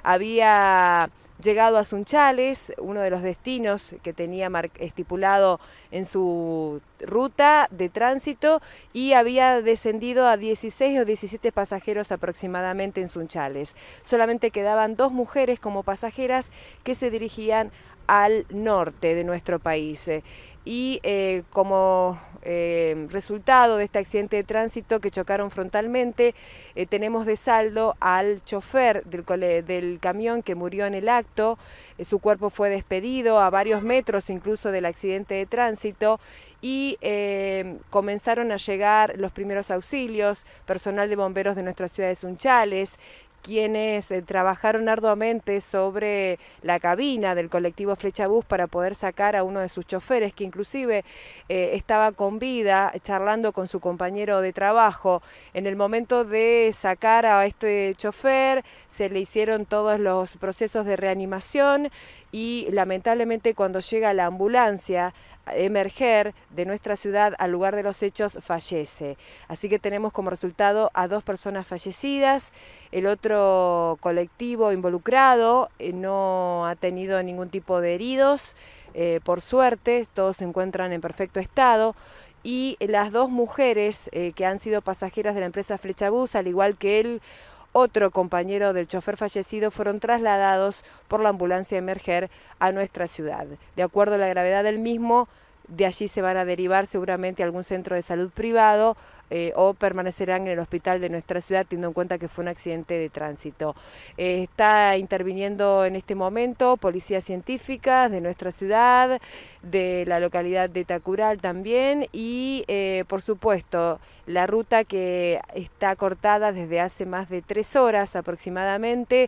había llegado a Sunchales, uno de los destinos que tenía estipulado en su ruta de tránsito, y había descendido a 16 o 17 pasajeros aproximadamente en Sunchales. Solamente quedaban dos mujeres como pasajeras que se dirigían al norte de nuestro país. Y como resultado de este accidente de tránsito que chocaron frontalmente, tenemos de saldo al chofer del camión que murió en el acto. Su cuerpo fue despedido a varios metros incluso del accidente de tránsito y comenzaron a llegar los primeros auxilios, personal de bomberos de nuestra ciudad de Sunchales, quienes trabajaron arduamente sobre la cabina del colectivo Flecha Bus para poder sacar a uno de sus choferes, que inclusive estaba con vida, charlando con su compañero de trabajo. En el momento de sacar a este chofer, se le hicieron todos los procesos de reanimación y lamentablemente cuando llega la ambulancia Emerger de nuestra ciudad al lugar de los hechos, fallece. Así que tenemos como resultado a dos personas fallecidas. El otro colectivo involucrado no ha tenido ningún tipo de heridos, por suerte, todos se encuentran en perfecto estado. Y las dos mujeres que han sido pasajeras de la empresa Flecha Bus, al igual que el otro compañero del chofer fallecido, fueron trasladados por la ambulancia Emerger a nuestra ciudad. De acuerdo a la gravedad del mismo, de allí se van a derivar seguramente a algún centro de salud privado o permanecerán en el hospital de nuestra ciudad, teniendo en cuenta que fue un accidente de tránsito. Está interviniendo en este momento policías científicas de nuestra ciudad, de la localidad de Tacural también, y por supuesto la ruta que está cortada desde hace más de 3 horas aproximadamente,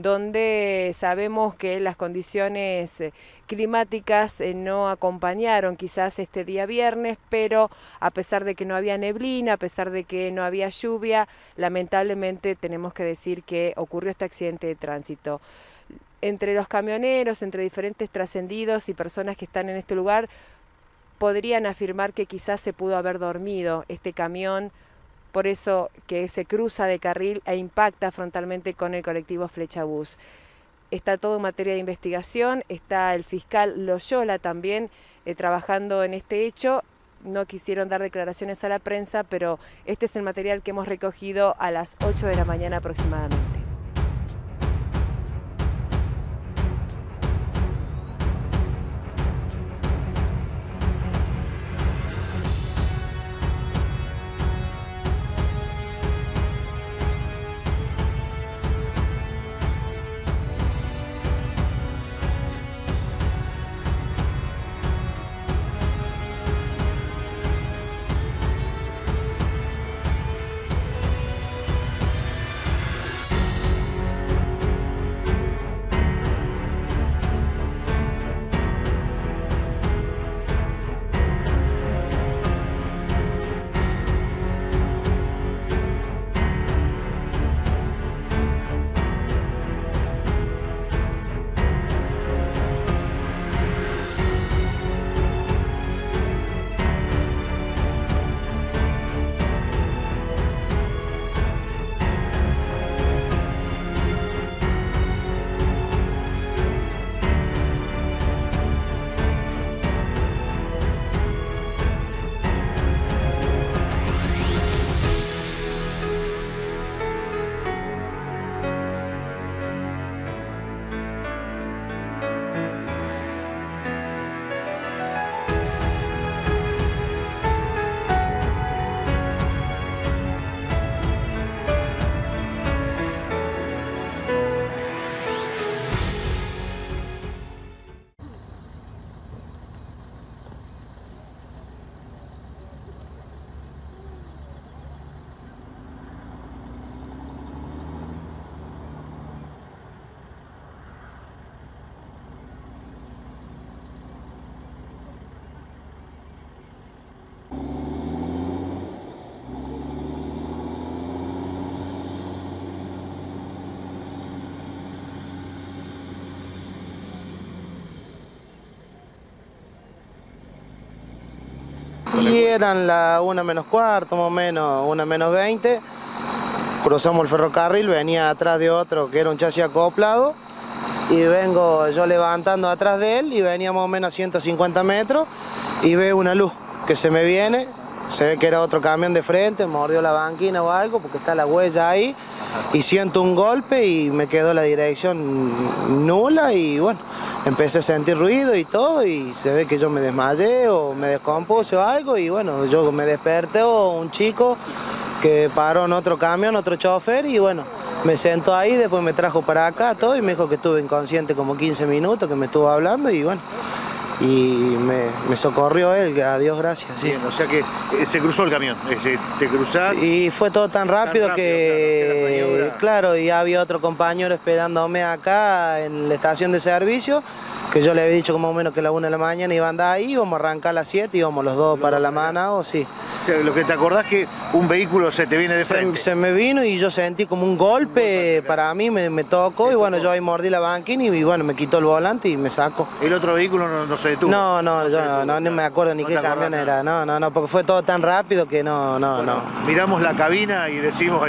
donde sabemos que las condiciones climáticas no acompañaron quizás este día viernes, pero a pesar de que no había neblina, a pesar de que no había lluvia, lamentablemente tenemos que decir que ocurrió este accidente de tránsito. Entre los camioneros, entre diferentes trascendidos y personas que están en este lugar, podrían afirmar que quizás se pudo haber dormido este camión, por eso que se cruza de carril e impacta frontalmente con el colectivo Flecha Bus. Está todo en materia de investigación, está el fiscal Loyola también trabajando en este hecho. No quisieron dar declaraciones a la prensa, pero este es el material que hemos recogido a las 8 de la mañana aproximadamente. Y eran la 1 menos cuarto, más o menos, 1 menos 20. Cruzamos el ferrocarril, venía atrás de otro que era un chasis acoplado. Y vengo yo levantando atrás de él y venía más o menos a 150 metros y veo una luz que se me viene. Se ve que era otro camión de frente, mordió la banquina o algo porque está la huella ahí. Y siento un golpe y me quedó la dirección nula y bueno, empecé a sentir ruido y todo y se ve que yo me desmayé o me descompuse o algo y bueno, yo me desperté o un chico que paró en otro camión, otro chofer y bueno, me sentó ahí, después me trajo para acá todo y me dijo que estuve inconsciente como 15 minutos, que me estuvo hablando y bueno, y me socorrió él, a Dios gracias. Sí. Bien, o sea que se cruzó el camión, te cruzás. Y fue todo tan rápido que, claro, y había otro compañero esperándome acá en la estación de servicio, que yo le había dicho como más o menos que a la 1 de la mañana iba a andar ahí, íbamos a arrancar a las 7, íbamos los dos para la Manao, sí. O sea, lo que te acordás que un vehículo se te viene de frente. Se me vino y yo sentí como un golpe, para mí me tocó y bueno, yo ahí mordí la banquina y bueno, me quitó el volante y me sacó. ¿El otro vehículo no se detuvo? No, yo no me acuerdo ni qué camión era, no, porque fue todo tan rápido que no. Miramos la cabina y decimos,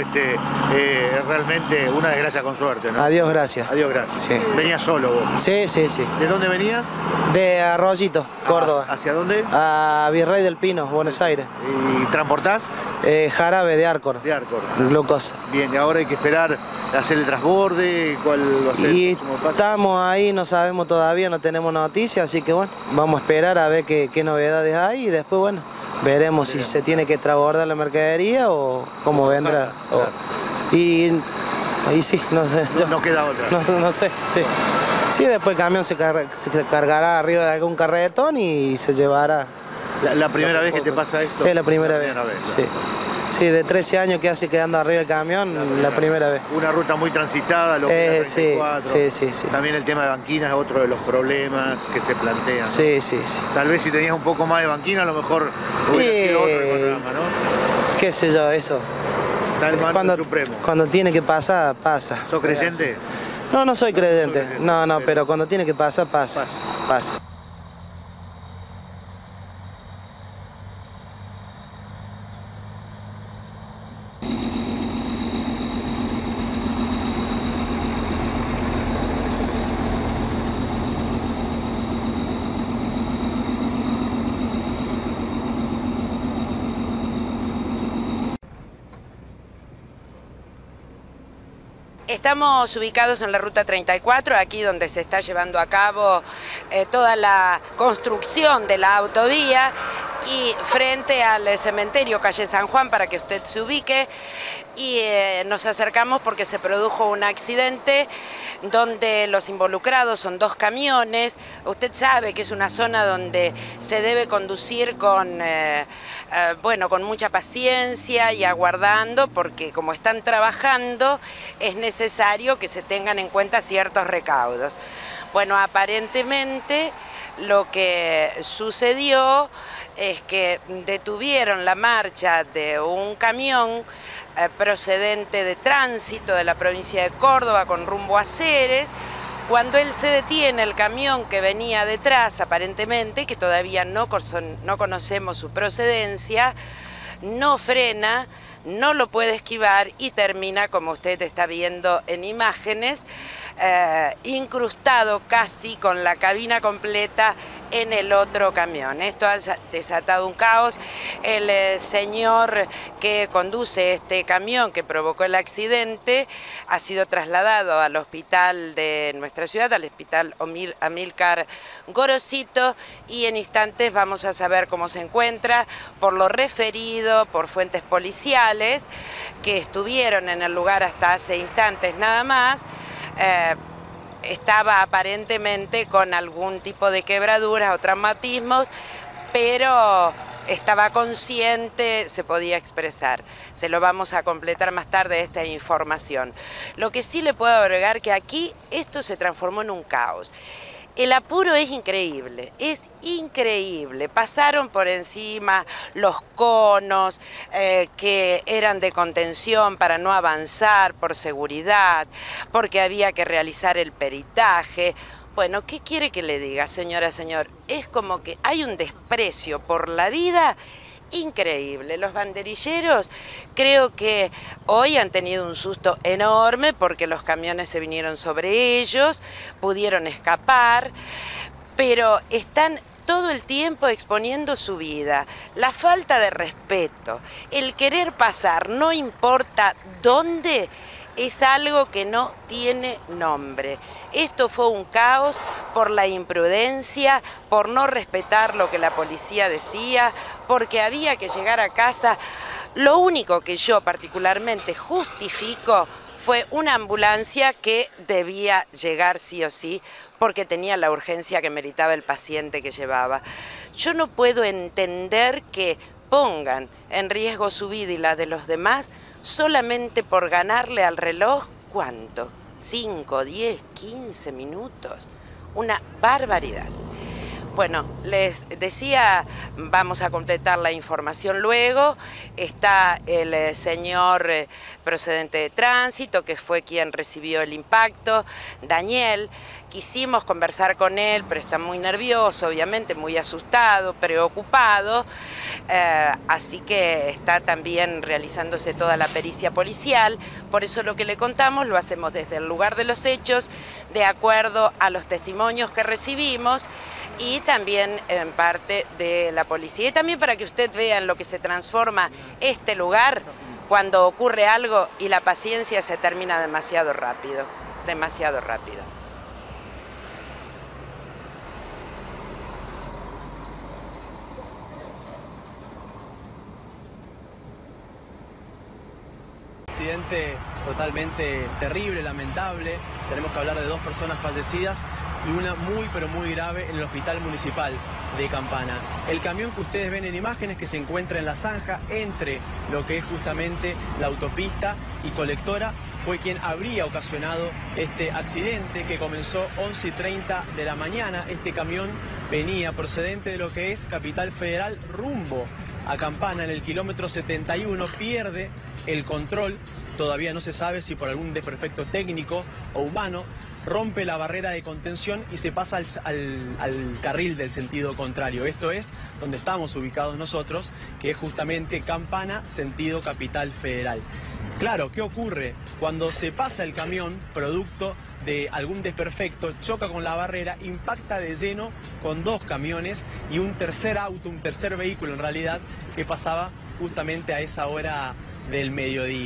realmente una desgracia con suerte, ¿no? Adiós, gracias. Adiós, gracias. Sí. ¿Venías solo vos? Sí. ¿De dónde venías? De Arroyito, Córdoba. ¿Hacia dónde? A Virrey del Pino, Buenos Aires. ¿Y transportás? Jarabe de Arcor. De Arcor. Glucosa. Bien, y ahora hay que esperar a hacer el transborde, ¿cuál va a ser el próximo paso? Estamos ahí, no sabemos todavía, no tenemos noticias, así que bueno, vamos a esperar a ver qué novedades hay y después bueno, veremos si se tiene que transbordar la mercadería o cómo vendrá. Claro. Y ahí sí, no sé. No queda otra. No sé, sí. Sí, después el camión se cargará arriba de algún carretón y se llevará. ¿La primera vez que te pasa esto? Es la primera vez, sí. Sí, de 13 años que hace quedando arriba del camión, la primera vez. Una ruta muy transitada, lo que es 34. Sí. También el tema de banquina es otro de los problemas que se plantean, ¿no? Sí. Tal vez si tenías un poco más de banquina, a lo mejor hubiera sido otro el panorama, ¿no? Qué sé yo, eso. Cuando tiene que pasar, pasa. ¿Sos creyente? No soy creyente. No, pero cuando tiene que pasar, pasa. Estamos ubicados en la ruta 34, aquí donde se está llevando a cabo toda la construcción de la autovía y frente al cementerio calle San Juan para que usted se ubique. Y nos acercamos porque se produjo un accidente donde los involucrados son 2 camiones. Usted sabe que es una zona donde se debe conducir con mucha paciencia y aguardando, porque como están trabajando es necesario que se tengan en cuenta ciertos recaudos. Bueno, aparentemente lo que sucedió es que detuvieron la marcha de un camión procedente de tránsito de la provincia de Córdoba con rumbo a Ceres. Cuando él se detiene, el camión que venía detrás, aparentemente, que todavía no conocemos su procedencia, no frena, no lo puede esquivar y termina, como usted está viendo en imágenes, incrustado casi con la cabina completa en el otro camión. Esto ha desatado un caos. El señor que conduce este camión que provocó el accidente ha sido trasladado al hospital de nuestra ciudad, al hospital Amílcar Gorosito, y en instantes vamos a saber cómo se encuentra, por lo referido por fuentes policiales que estuvieron en el lugar hasta hace instantes nada más. Estaba aparentemente con algún tipo de quebraduras o traumatismos, pero estaba consciente, se podía expresar. Se lo vamos a completar más tarde esta información. Lo que sí le puedo agregar que aquí esto se transformó en un caos. El apuro es increíble, es increíble. Pasaron por encima los conos que eran de contención para no avanzar por seguridad, porque había que realizar el peritaje. Bueno, ¿qué quiere que le diga, señora, señor? Es como que hay un desprecio por la vida increíble. Los banderilleros creo que hoy han tenido un susto enorme porque los camiones se vinieron sobre ellos, pudieron escapar, pero están todo el tiempo exponiendo su vida. La falta de respeto, el querer pasar, no importa dónde, es algo que no tiene nombre. Esto fue un caos por la imprudencia, por no respetar lo que la policía decía, porque había que llegar a casa. Lo único que yo particularmente justifico fue una ambulancia que debía llegar sí o sí, porque tenía la urgencia que meritaba el paciente que llevaba. Yo no puedo entender que pongan en riesgo su vida y la de los demás solamente por ganarle al reloj, ¿cuánto? 5, 10, 15 minutos. Una barbaridad. Bueno, les decía, vamos a completar la información luego. Está el señor procedente de tránsito, que fue quien recibió el impacto, Daniel. Quisimos conversar con él, pero está muy nervioso, obviamente, muy asustado, preocupado. Así que está también realizándose toda la pericia policial. Por eso lo que le contamos lo hacemos desde el lugar de los hechos, de acuerdo a los testimonios que recibimos, y también en parte de la policía. Y también para que usted vea en lo que se transforma este lugar cuando ocurre algo y la paciencia se termina demasiado rápido, demasiado rápido. Accidente totalmente terrible, lamentable. Tenemos que hablar de 2 personas fallecidas y una muy pero muy grave en el hospital municipal de Campana. El camión que ustedes ven en imágenes, que se encuentra en la zanja entre lo que es justamente la autopista y Colectora, fue quien habría ocasionado este accidente que comenzó 11:30 de la mañana. Este camión venía procedente de lo que es Capital Federal rumbo a Campana en el kilómetro 71, pierde el control, todavía no se sabe si por algún desperfecto técnico o humano, rompe la barrera de contención y se pasa al carril del sentido contrario. Esto es donde estamos ubicados nosotros, que es justamente Campana, sentido Capital Federal. Claro, ¿qué ocurre? Cuando se pasa el camión, producto de algún desperfecto, choca con la barrera, impacta de lleno con 2 camiones y un tercer auto, un tercer vehículo en realidad, que pasaba justamente a esa hora del mediodía.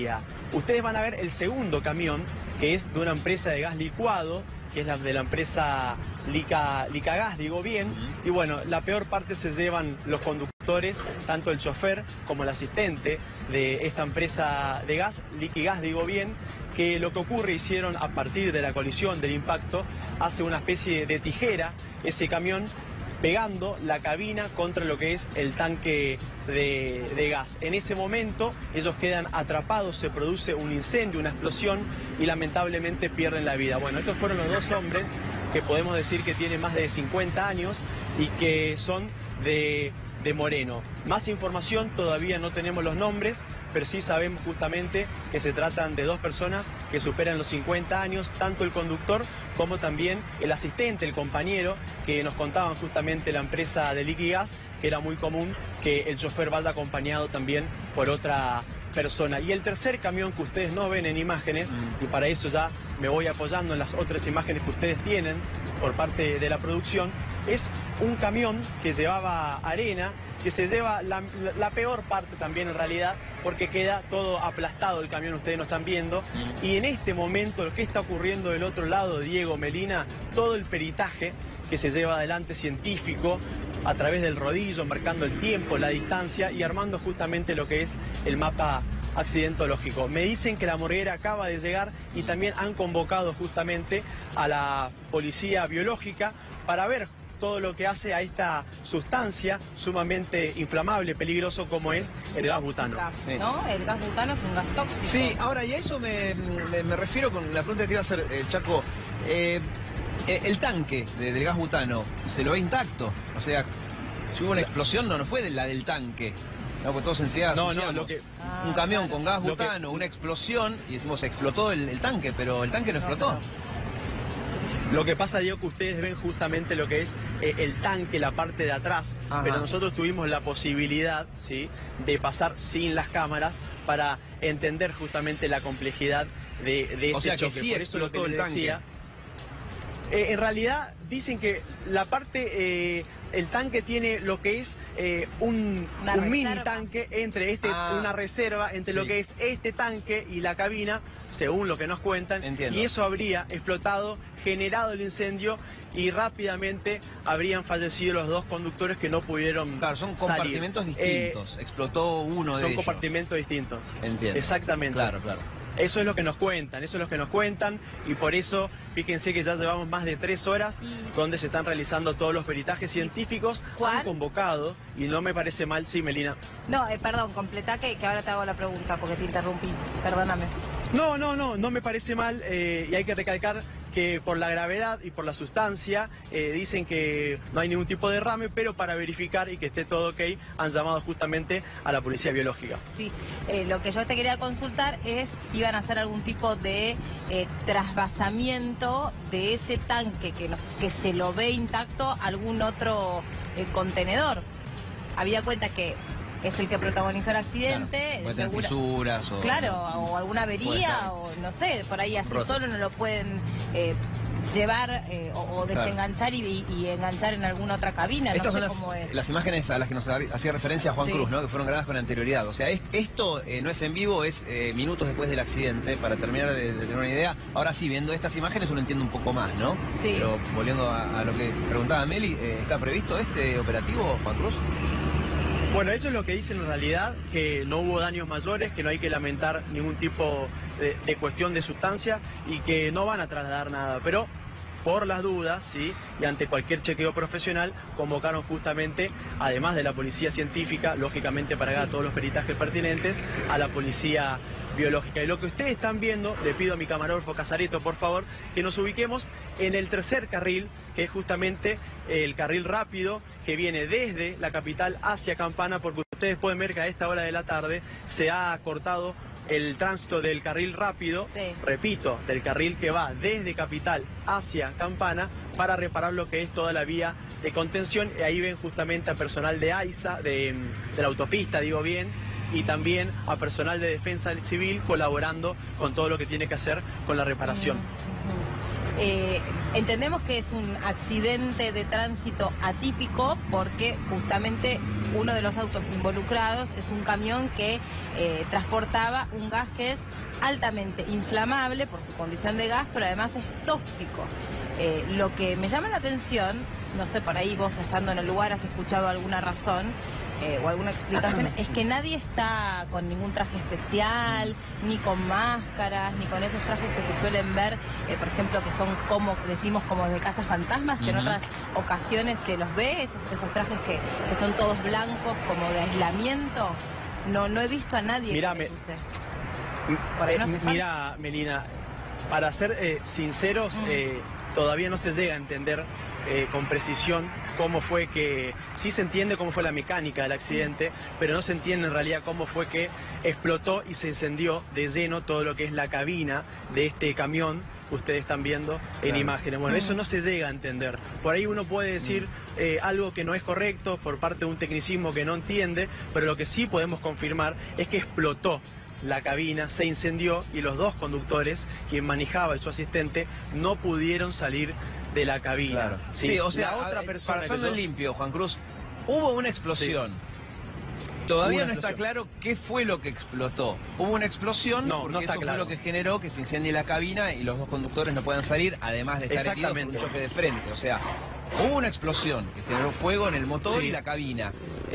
Ustedes van a ver el segundo camión, que es de una empresa de gas licuado, que es la de la empresa Licagas, digo bien. Y bueno, la peor parte se llevan los conductores, tanto el chofer como el asistente de esta empresa de gas, Liquigas, digo bien, que lo que ocurre, hicieron a partir de la colisión, del impacto, hace una especie de tijera ese camión, pegando la cabina contra lo que es el tanque de gas. En ese momento ellos quedan atrapados, se produce un incendio, una explosión y lamentablemente pierden la vida. Bueno, estos fueron los dos hombres que podemos decir que tienen más de 50 años y que son de Moreno. Más información, todavía no tenemos los nombres, pero sí sabemos justamente que se tratan de dos personas que superan los 50 años, tanto el conductor como también el asistente, el compañero, que nos contaban justamente la empresa de Liquigas, que era muy común que el chofer vaya acompañado también por otra persona. Y el tercer camión que ustedes no ven en imágenes, y para eso ya me voy apoyando en las otras imágenes que ustedes tienen por parte de la producción, es un camión que llevaba arena, que se lleva la peor parte también en realidad, porque queda todo aplastado el camión, ustedes no están viendo. Y en este momento lo que está ocurriendo del otro lado, Diego, Melina, todo el peritaje que se lleva adelante científico a través del rodillo, marcando el tiempo, la distancia y armando justamente lo que es el mapa accidentológico. Me dicen que la morguera acaba de llegar y también han convocado justamente a la policía biológica para ver todo lo que hace a esta sustancia sumamente inflamable, peligroso como es el gas butano. ¿No? El gas butano es un gas tóxico. Sí, ahora, y a eso me refiero con la pregunta que te iba a hacer, Chaco. El tanque del gas butano se lo ve intacto. O sea, si hubo una explosión, no fue la del tanque. No, pues todos enseguida asociamos un camión con gas butano, una explosión, y decimos explotó el tanque, pero el tanque no explotó. Lo que pasa, Diego, que ustedes ven justamente lo que es el tanque, la parte de atrás, pero nosotros tuvimos la posibilidad, ¿sí?, de pasar sin las cámaras para entender justamente la complejidad de este o sea, choque. Que sí, por eso lo que les decía. Tanque. En realidad dicen que la parte, el tanque tiene lo que es un mini tanque entre una reserva entre lo que es este tanque y la cabina, según lo que nos cuentan. Entiendo. Y eso habría explotado, generado el incendio y rápidamente habrían fallecido los dos conductores que no pudieron son compartimentos distintos. Explotó uno de ellos. Son compartimentos distintos. Entiendo. Exactamente. Claro. Eso es lo que nos cuentan, y por eso, fíjense que ya llevamos más de 3 horas donde se están realizando todos los peritajes científicos. Han convocado, y no me parece mal, sí, Melina. No, perdón, completá que ahora te hago la pregunta porque te interrumpí, perdóname. No me parece mal, y hay que recalcar que por la gravedad y por la sustancia dicen que no hay ningún tipo de derrame, pero para verificar y que esté todo ok, han llamado justamente a la policía biológica. Sí, lo que yo te quería consultar es si iban a hacer algún tipo de trasvasamiento de ese tanque que se lo ve intacto a algún otro contenedor. Había cuenta que es el que protagonizó el accidente. Puede tener fisuras o... Claro, o alguna avería, o no sé, por ahí así solo no lo pueden llevar o desenganchar y enganchar en alguna otra cabina. Estas no sé son cómo es. las imágenes a las que nos hacía referencia Juan Cruz, ¿no?, que fueron grabadas con anterioridad. O sea, esto no es en vivo, es minutos después del accidente, para terminar de tener una idea. Ahora sí, viendo estas imágenes uno entiende un poco más, ¿no? Sí. Pero volviendo a lo que preguntaba Meli, ¿está previsto este operativo, Juan Cruz? Bueno, eso es lo que dicen en realidad, que no hubo daños mayores, que no hay que lamentar ningún tipo de cuestión de sustancia y que no van a trasladar nada, pero por las dudas, ¿sí?, y ante cualquier chequeo profesional, convocaron justamente, además de la policía científica, lógicamente para todos los peritajes pertinentes, a la policía biológica. Y lo que ustedes están viendo, le pido a mi camarógrafo Casareto, por favor, que nos ubiquemos en el tercer carril, que es justamente el carril rápido que viene desde la capital hacia Campana, porque ustedes pueden ver que a esta hora de la tarde se ha cortado el tránsito del carril rápido, repito, del carril que va desde Capital hacia Campana, para reparar lo que es toda la vía de contención. Y ahí ven justamente a personal de AISA, de la autopista, digo bien, y también a personal de defensa civil colaborando con todo lo que tiene que hacer con la reparación. Entendemos que es un accidente de tránsito atípico porque justamente uno de los autos involucrados es un camión que transportaba un gas que es altamente inflamable por su condición de gas, pero además es tóxico. Lo que me llama la atención, no sé, por ahí vos estando en el lugar has escuchado alguna razón o alguna explicación, es que nadie está con ningún traje especial, ni con máscaras, ni con esos trajes que se suelen ver, por ejemplo, que son como decimos como de casas fantasmas, que en otras ocasiones se los ve, esos trajes que son todos blancos, como de aislamiento. No he visto a nadie que los use. Por ahí no hace falta. Mira, Melina, para ser sinceros, todavía no se llega a entender con precisión cómo fue que... Sí se entiende cómo fue la mecánica del accidente, pero no se entiende en realidad cómo fue que explotó y se encendió de lleno todo lo que es la cabina de este camión que ustedes están viendo en imágenes. Bueno, eso no se llega a entender. Por ahí uno puede decir algo que no es correcto por parte de un tecnicismo que no entiende, pero lo que sí podemos confirmar es que explotó la cabina, se incendió y los dos conductores, quien manejaba y su asistente, no pudieron salir de la cabina. Claro. Sí, o sea, la otra persona pasando en limpio, Juan Cruz, hubo una explosión. Todavía no está claro qué fue lo que explotó. Hubo una explosión porque eso fue lo que generó que se incendie la cabina y los dos conductores no puedan salir, además de estar heridos por un choque de frente. O sea, hubo una explosión que generó fuego en el motor y la cabina.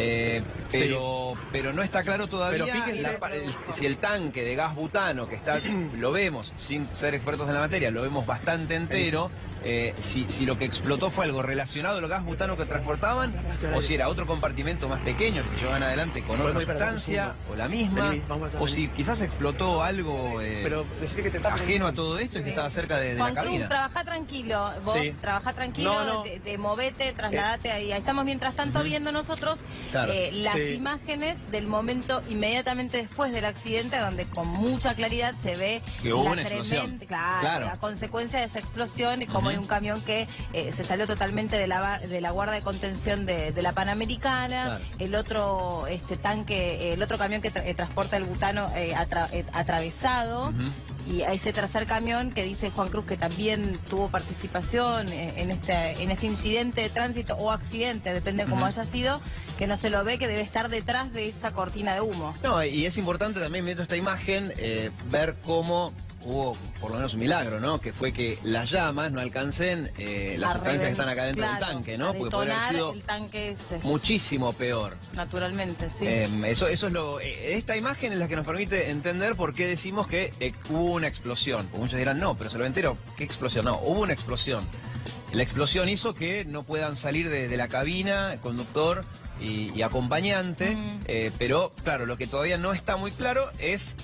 Pero no está claro todavía si el tanque de gas butano, que está, lo vemos, sin ser expertos en la materia, lo vemos bastante entero, si lo que explotó fue algo relacionado al gas butano que transportaban, o si era otro compartimento más pequeño que llevaban adelante con otra sustancia, o la misma, o si quizás explotó algo ajeno a todo esto y que estaba cerca de la cabina. Juan Cruz, trabajá tranquilo, vos trabajá tranquilo, te movete, trasladate ahí. Ahí estamos mientras tanto viendo nosotros las imágenes del momento inmediatamente después del accidente, donde con mucha claridad se ve que hubo una explosión. La consecuencia de esa explosión y como hay un camión que se salió totalmente de la guardia de contención de la Panamericana, el otro tanque, el otro camión que transporta el butano atravesado. Y a ese tercer camión que dice Juan Cruz que también tuvo participación en este incidente de tránsito o accidente, depende de cómo haya sido, que no se lo ve, que debe estar detrás de esa cortina de humo. No, y es importante también, viendo esta imagen, ver cómo hubo por lo menos un milagro, ¿no? Que fue que las llamas no alcancen las sustancias que están acá dentro del tanque, ¿no? Porque podría haber sido el tanque muchísimo peor. Naturalmente, sí. Eso es lo... esta imagen es la que nos permite entender por qué decimos que hubo una explosión. Porque muchos dirán, no, pero se lo entero, ¿qué explosión? No, hubo una explosión. La explosión hizo que no puedan salir de la cabina, conductor y acompañante, pero claro, lo que todavía no está muy claro es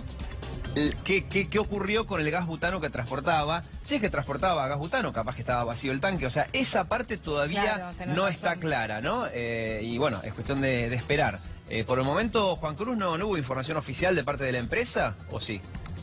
¿qué ocurrió con el gas butano que transportaba? Si es que transportaba gas butano, capaz que estaba vacío el tanque. O sea, esa parte todavía no está clara, ¿no? Y bueno, es cuestión de esperar. Por el momento, Juan Cruz, ¿no hubo información oficial de parte de la empresa? ¿O sí?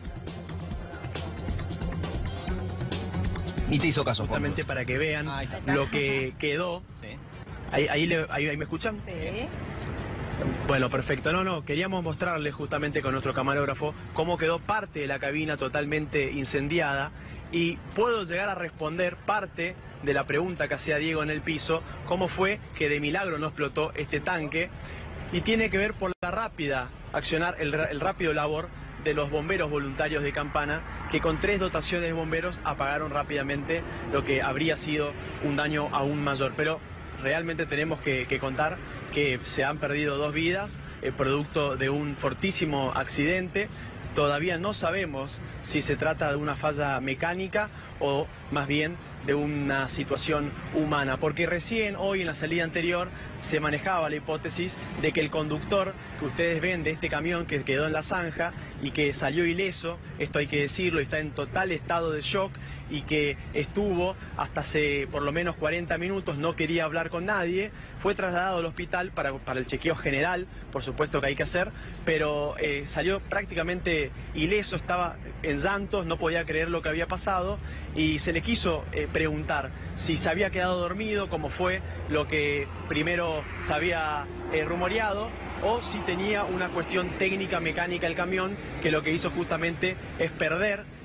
Y te hizo caso, justamente para que vean lo que quedó. Ahí me escuchan. Sí. Bueno, perfecto. Queríamos mostrarles justamente con nuestro camarógrafo cómo quedó parte de la cabina totalmente incendiada y puedo llegar a responder parte de la pregunta que hacía Diego en el piso, cómo fue que de milagro no explotó este tanque, y tiene que ver por la rápida accionar, el rápido labor de los bomberos voluntarios de Campana, que con 3 dotaciones de bomberos apagaron rápidamente lo que habría sido un daño aún mayor. Pero realmente tenemos que contar que se han perdido 2 vidas, producto de un fortísimo accidente. Todavía no sabemos si se trata de una falla mecánica o más bien de una situación humana, porque recién hoy en la salida anterior se manejaba la hipótesis de que el conductor que ustedes ven de este camión que quedó en la zanja y que salió ileso, esto hay que decirlo, está en total estado de shock y que estuvo hasta hace por lo menos 40 minutos, no quería hablar con nadie, fue trasladado al hospital para el chequeo general, por supuesto que hay que hacer, pero salió prácticamente ileso, estaba en llantos, no podía creer lo que había pasado y se le quiso preguntar si se había quedado dormido, como fue lo que primero se había rumoreado, o si tenía una cuestión técnica mecánica el camión, que lo que hizo justamente es perder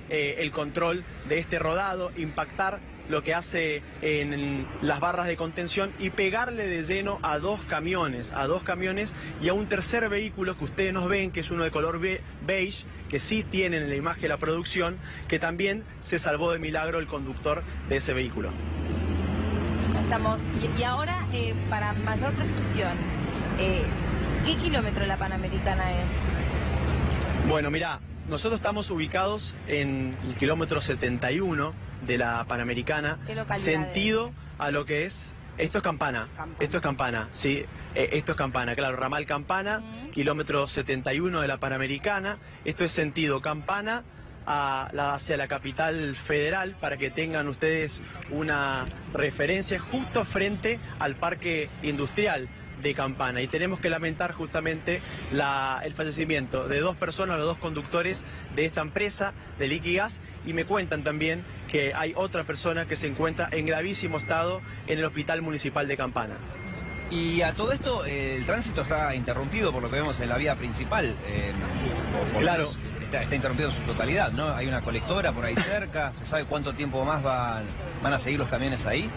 el control de este rodado, impactar lo que hace en las barras de contención y pegarle de lleno a dos camiones y a un tercer vehículo que ustedes nos ven, que es uno de color beige, que sí tienen en la imagen la producción, que también se salvó de milagro el conductor de ese vehículo. Estamos, y ahora, para mayor precisión, ¿qué kilómetro de la Panamericana es? Bueno, mira, nosotros estamos ubicados en el kilómetro 71 de la Panamericana, sentido a lo que es... Esto es Campana, esto es Campana, sí, esto es Campana, claro, ramal Campana, kilómetro 71 de la Panamericana, esto es sentido Campana hacia la capital federal, para que tengan ustedes una referencia, justo frente al parque industrial de Campana. Y tenemos que lamentar justamente el fallecimiento de dos personas, los dos conductores de esta empresa, de Liquigas, y me cuentan también que hay otra persona que se encuentra en gravísimo estado en el Hospital Municipal de Campana. Y a todo esto, el tránsito está interrumpido por lo que vemos en la vía principal. Claro. Está interrumpido en su totalidad, ¿no? Hay una colectora por ahí cerca, ¿se sabe cuánto tiempo más van a seguir los camiones ahí?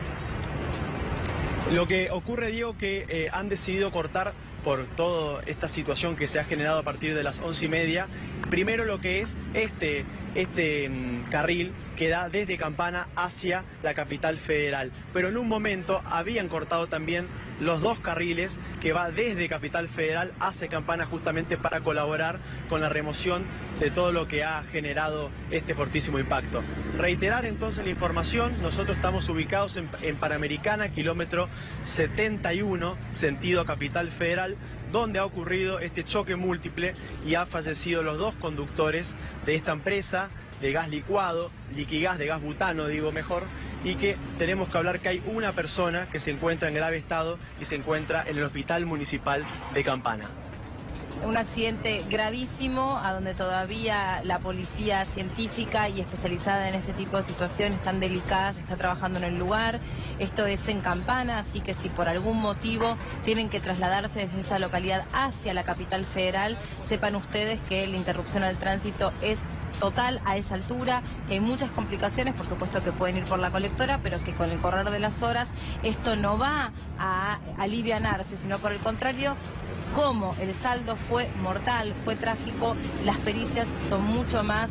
Lo que ocurre, Diego, que han decidido cortar por toda esta situación que se ha generado a partir de las 11:30. Primero lo que es este carril que da desde Campana hacia la capital federal. Pero en un momento habían cortado también los dos carriles que va desde Capital Federal hacia Campana, justamente para colaborar con la remoción de todo lo que ha generado este fortísimo impacto. Reiterar entonces la información, nosotros estamos ubicados en Panamericana, kilómetro 71, sentido Capital Federal, donde ha ocurrido este choque múltiple y ha fallecido los dos conductores de esta empresa de gas licuado, Liquigas, de gas butano, digo mejor, y que tenemos que hablar que hay una persona que se encuentra en grave estado y se encuentra en el Hospital Municipal de Campana. Un accidente gravísimo, a donde todavía la policía científica y especializada en este tipo de situaciones tan delicadas está trabajando en el lugar. Esto es en Campana, así que si por algún motivo tienen que trasladarse desde esa localidad hacia la capital federal, sepan ustedes que la interrupción al tránsito es total a esa altura, que hay muchas complicaciones, por supuesto que pueden ir por la colectora, pero que con el correr de las horas esto no va a alivianarse, sino por el contrario, como el saldo fue mortal, fue trágico, las pericias son mucho más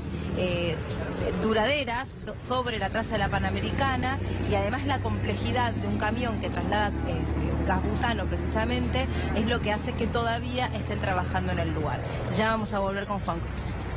duraderas sobre la traza de la Panamericana, y además la complejidad de un camión que traslada gas butano precisamente es lo que hace que todavía estén trabajando en el lugar. Ya vamos a volver con Juan Cruz.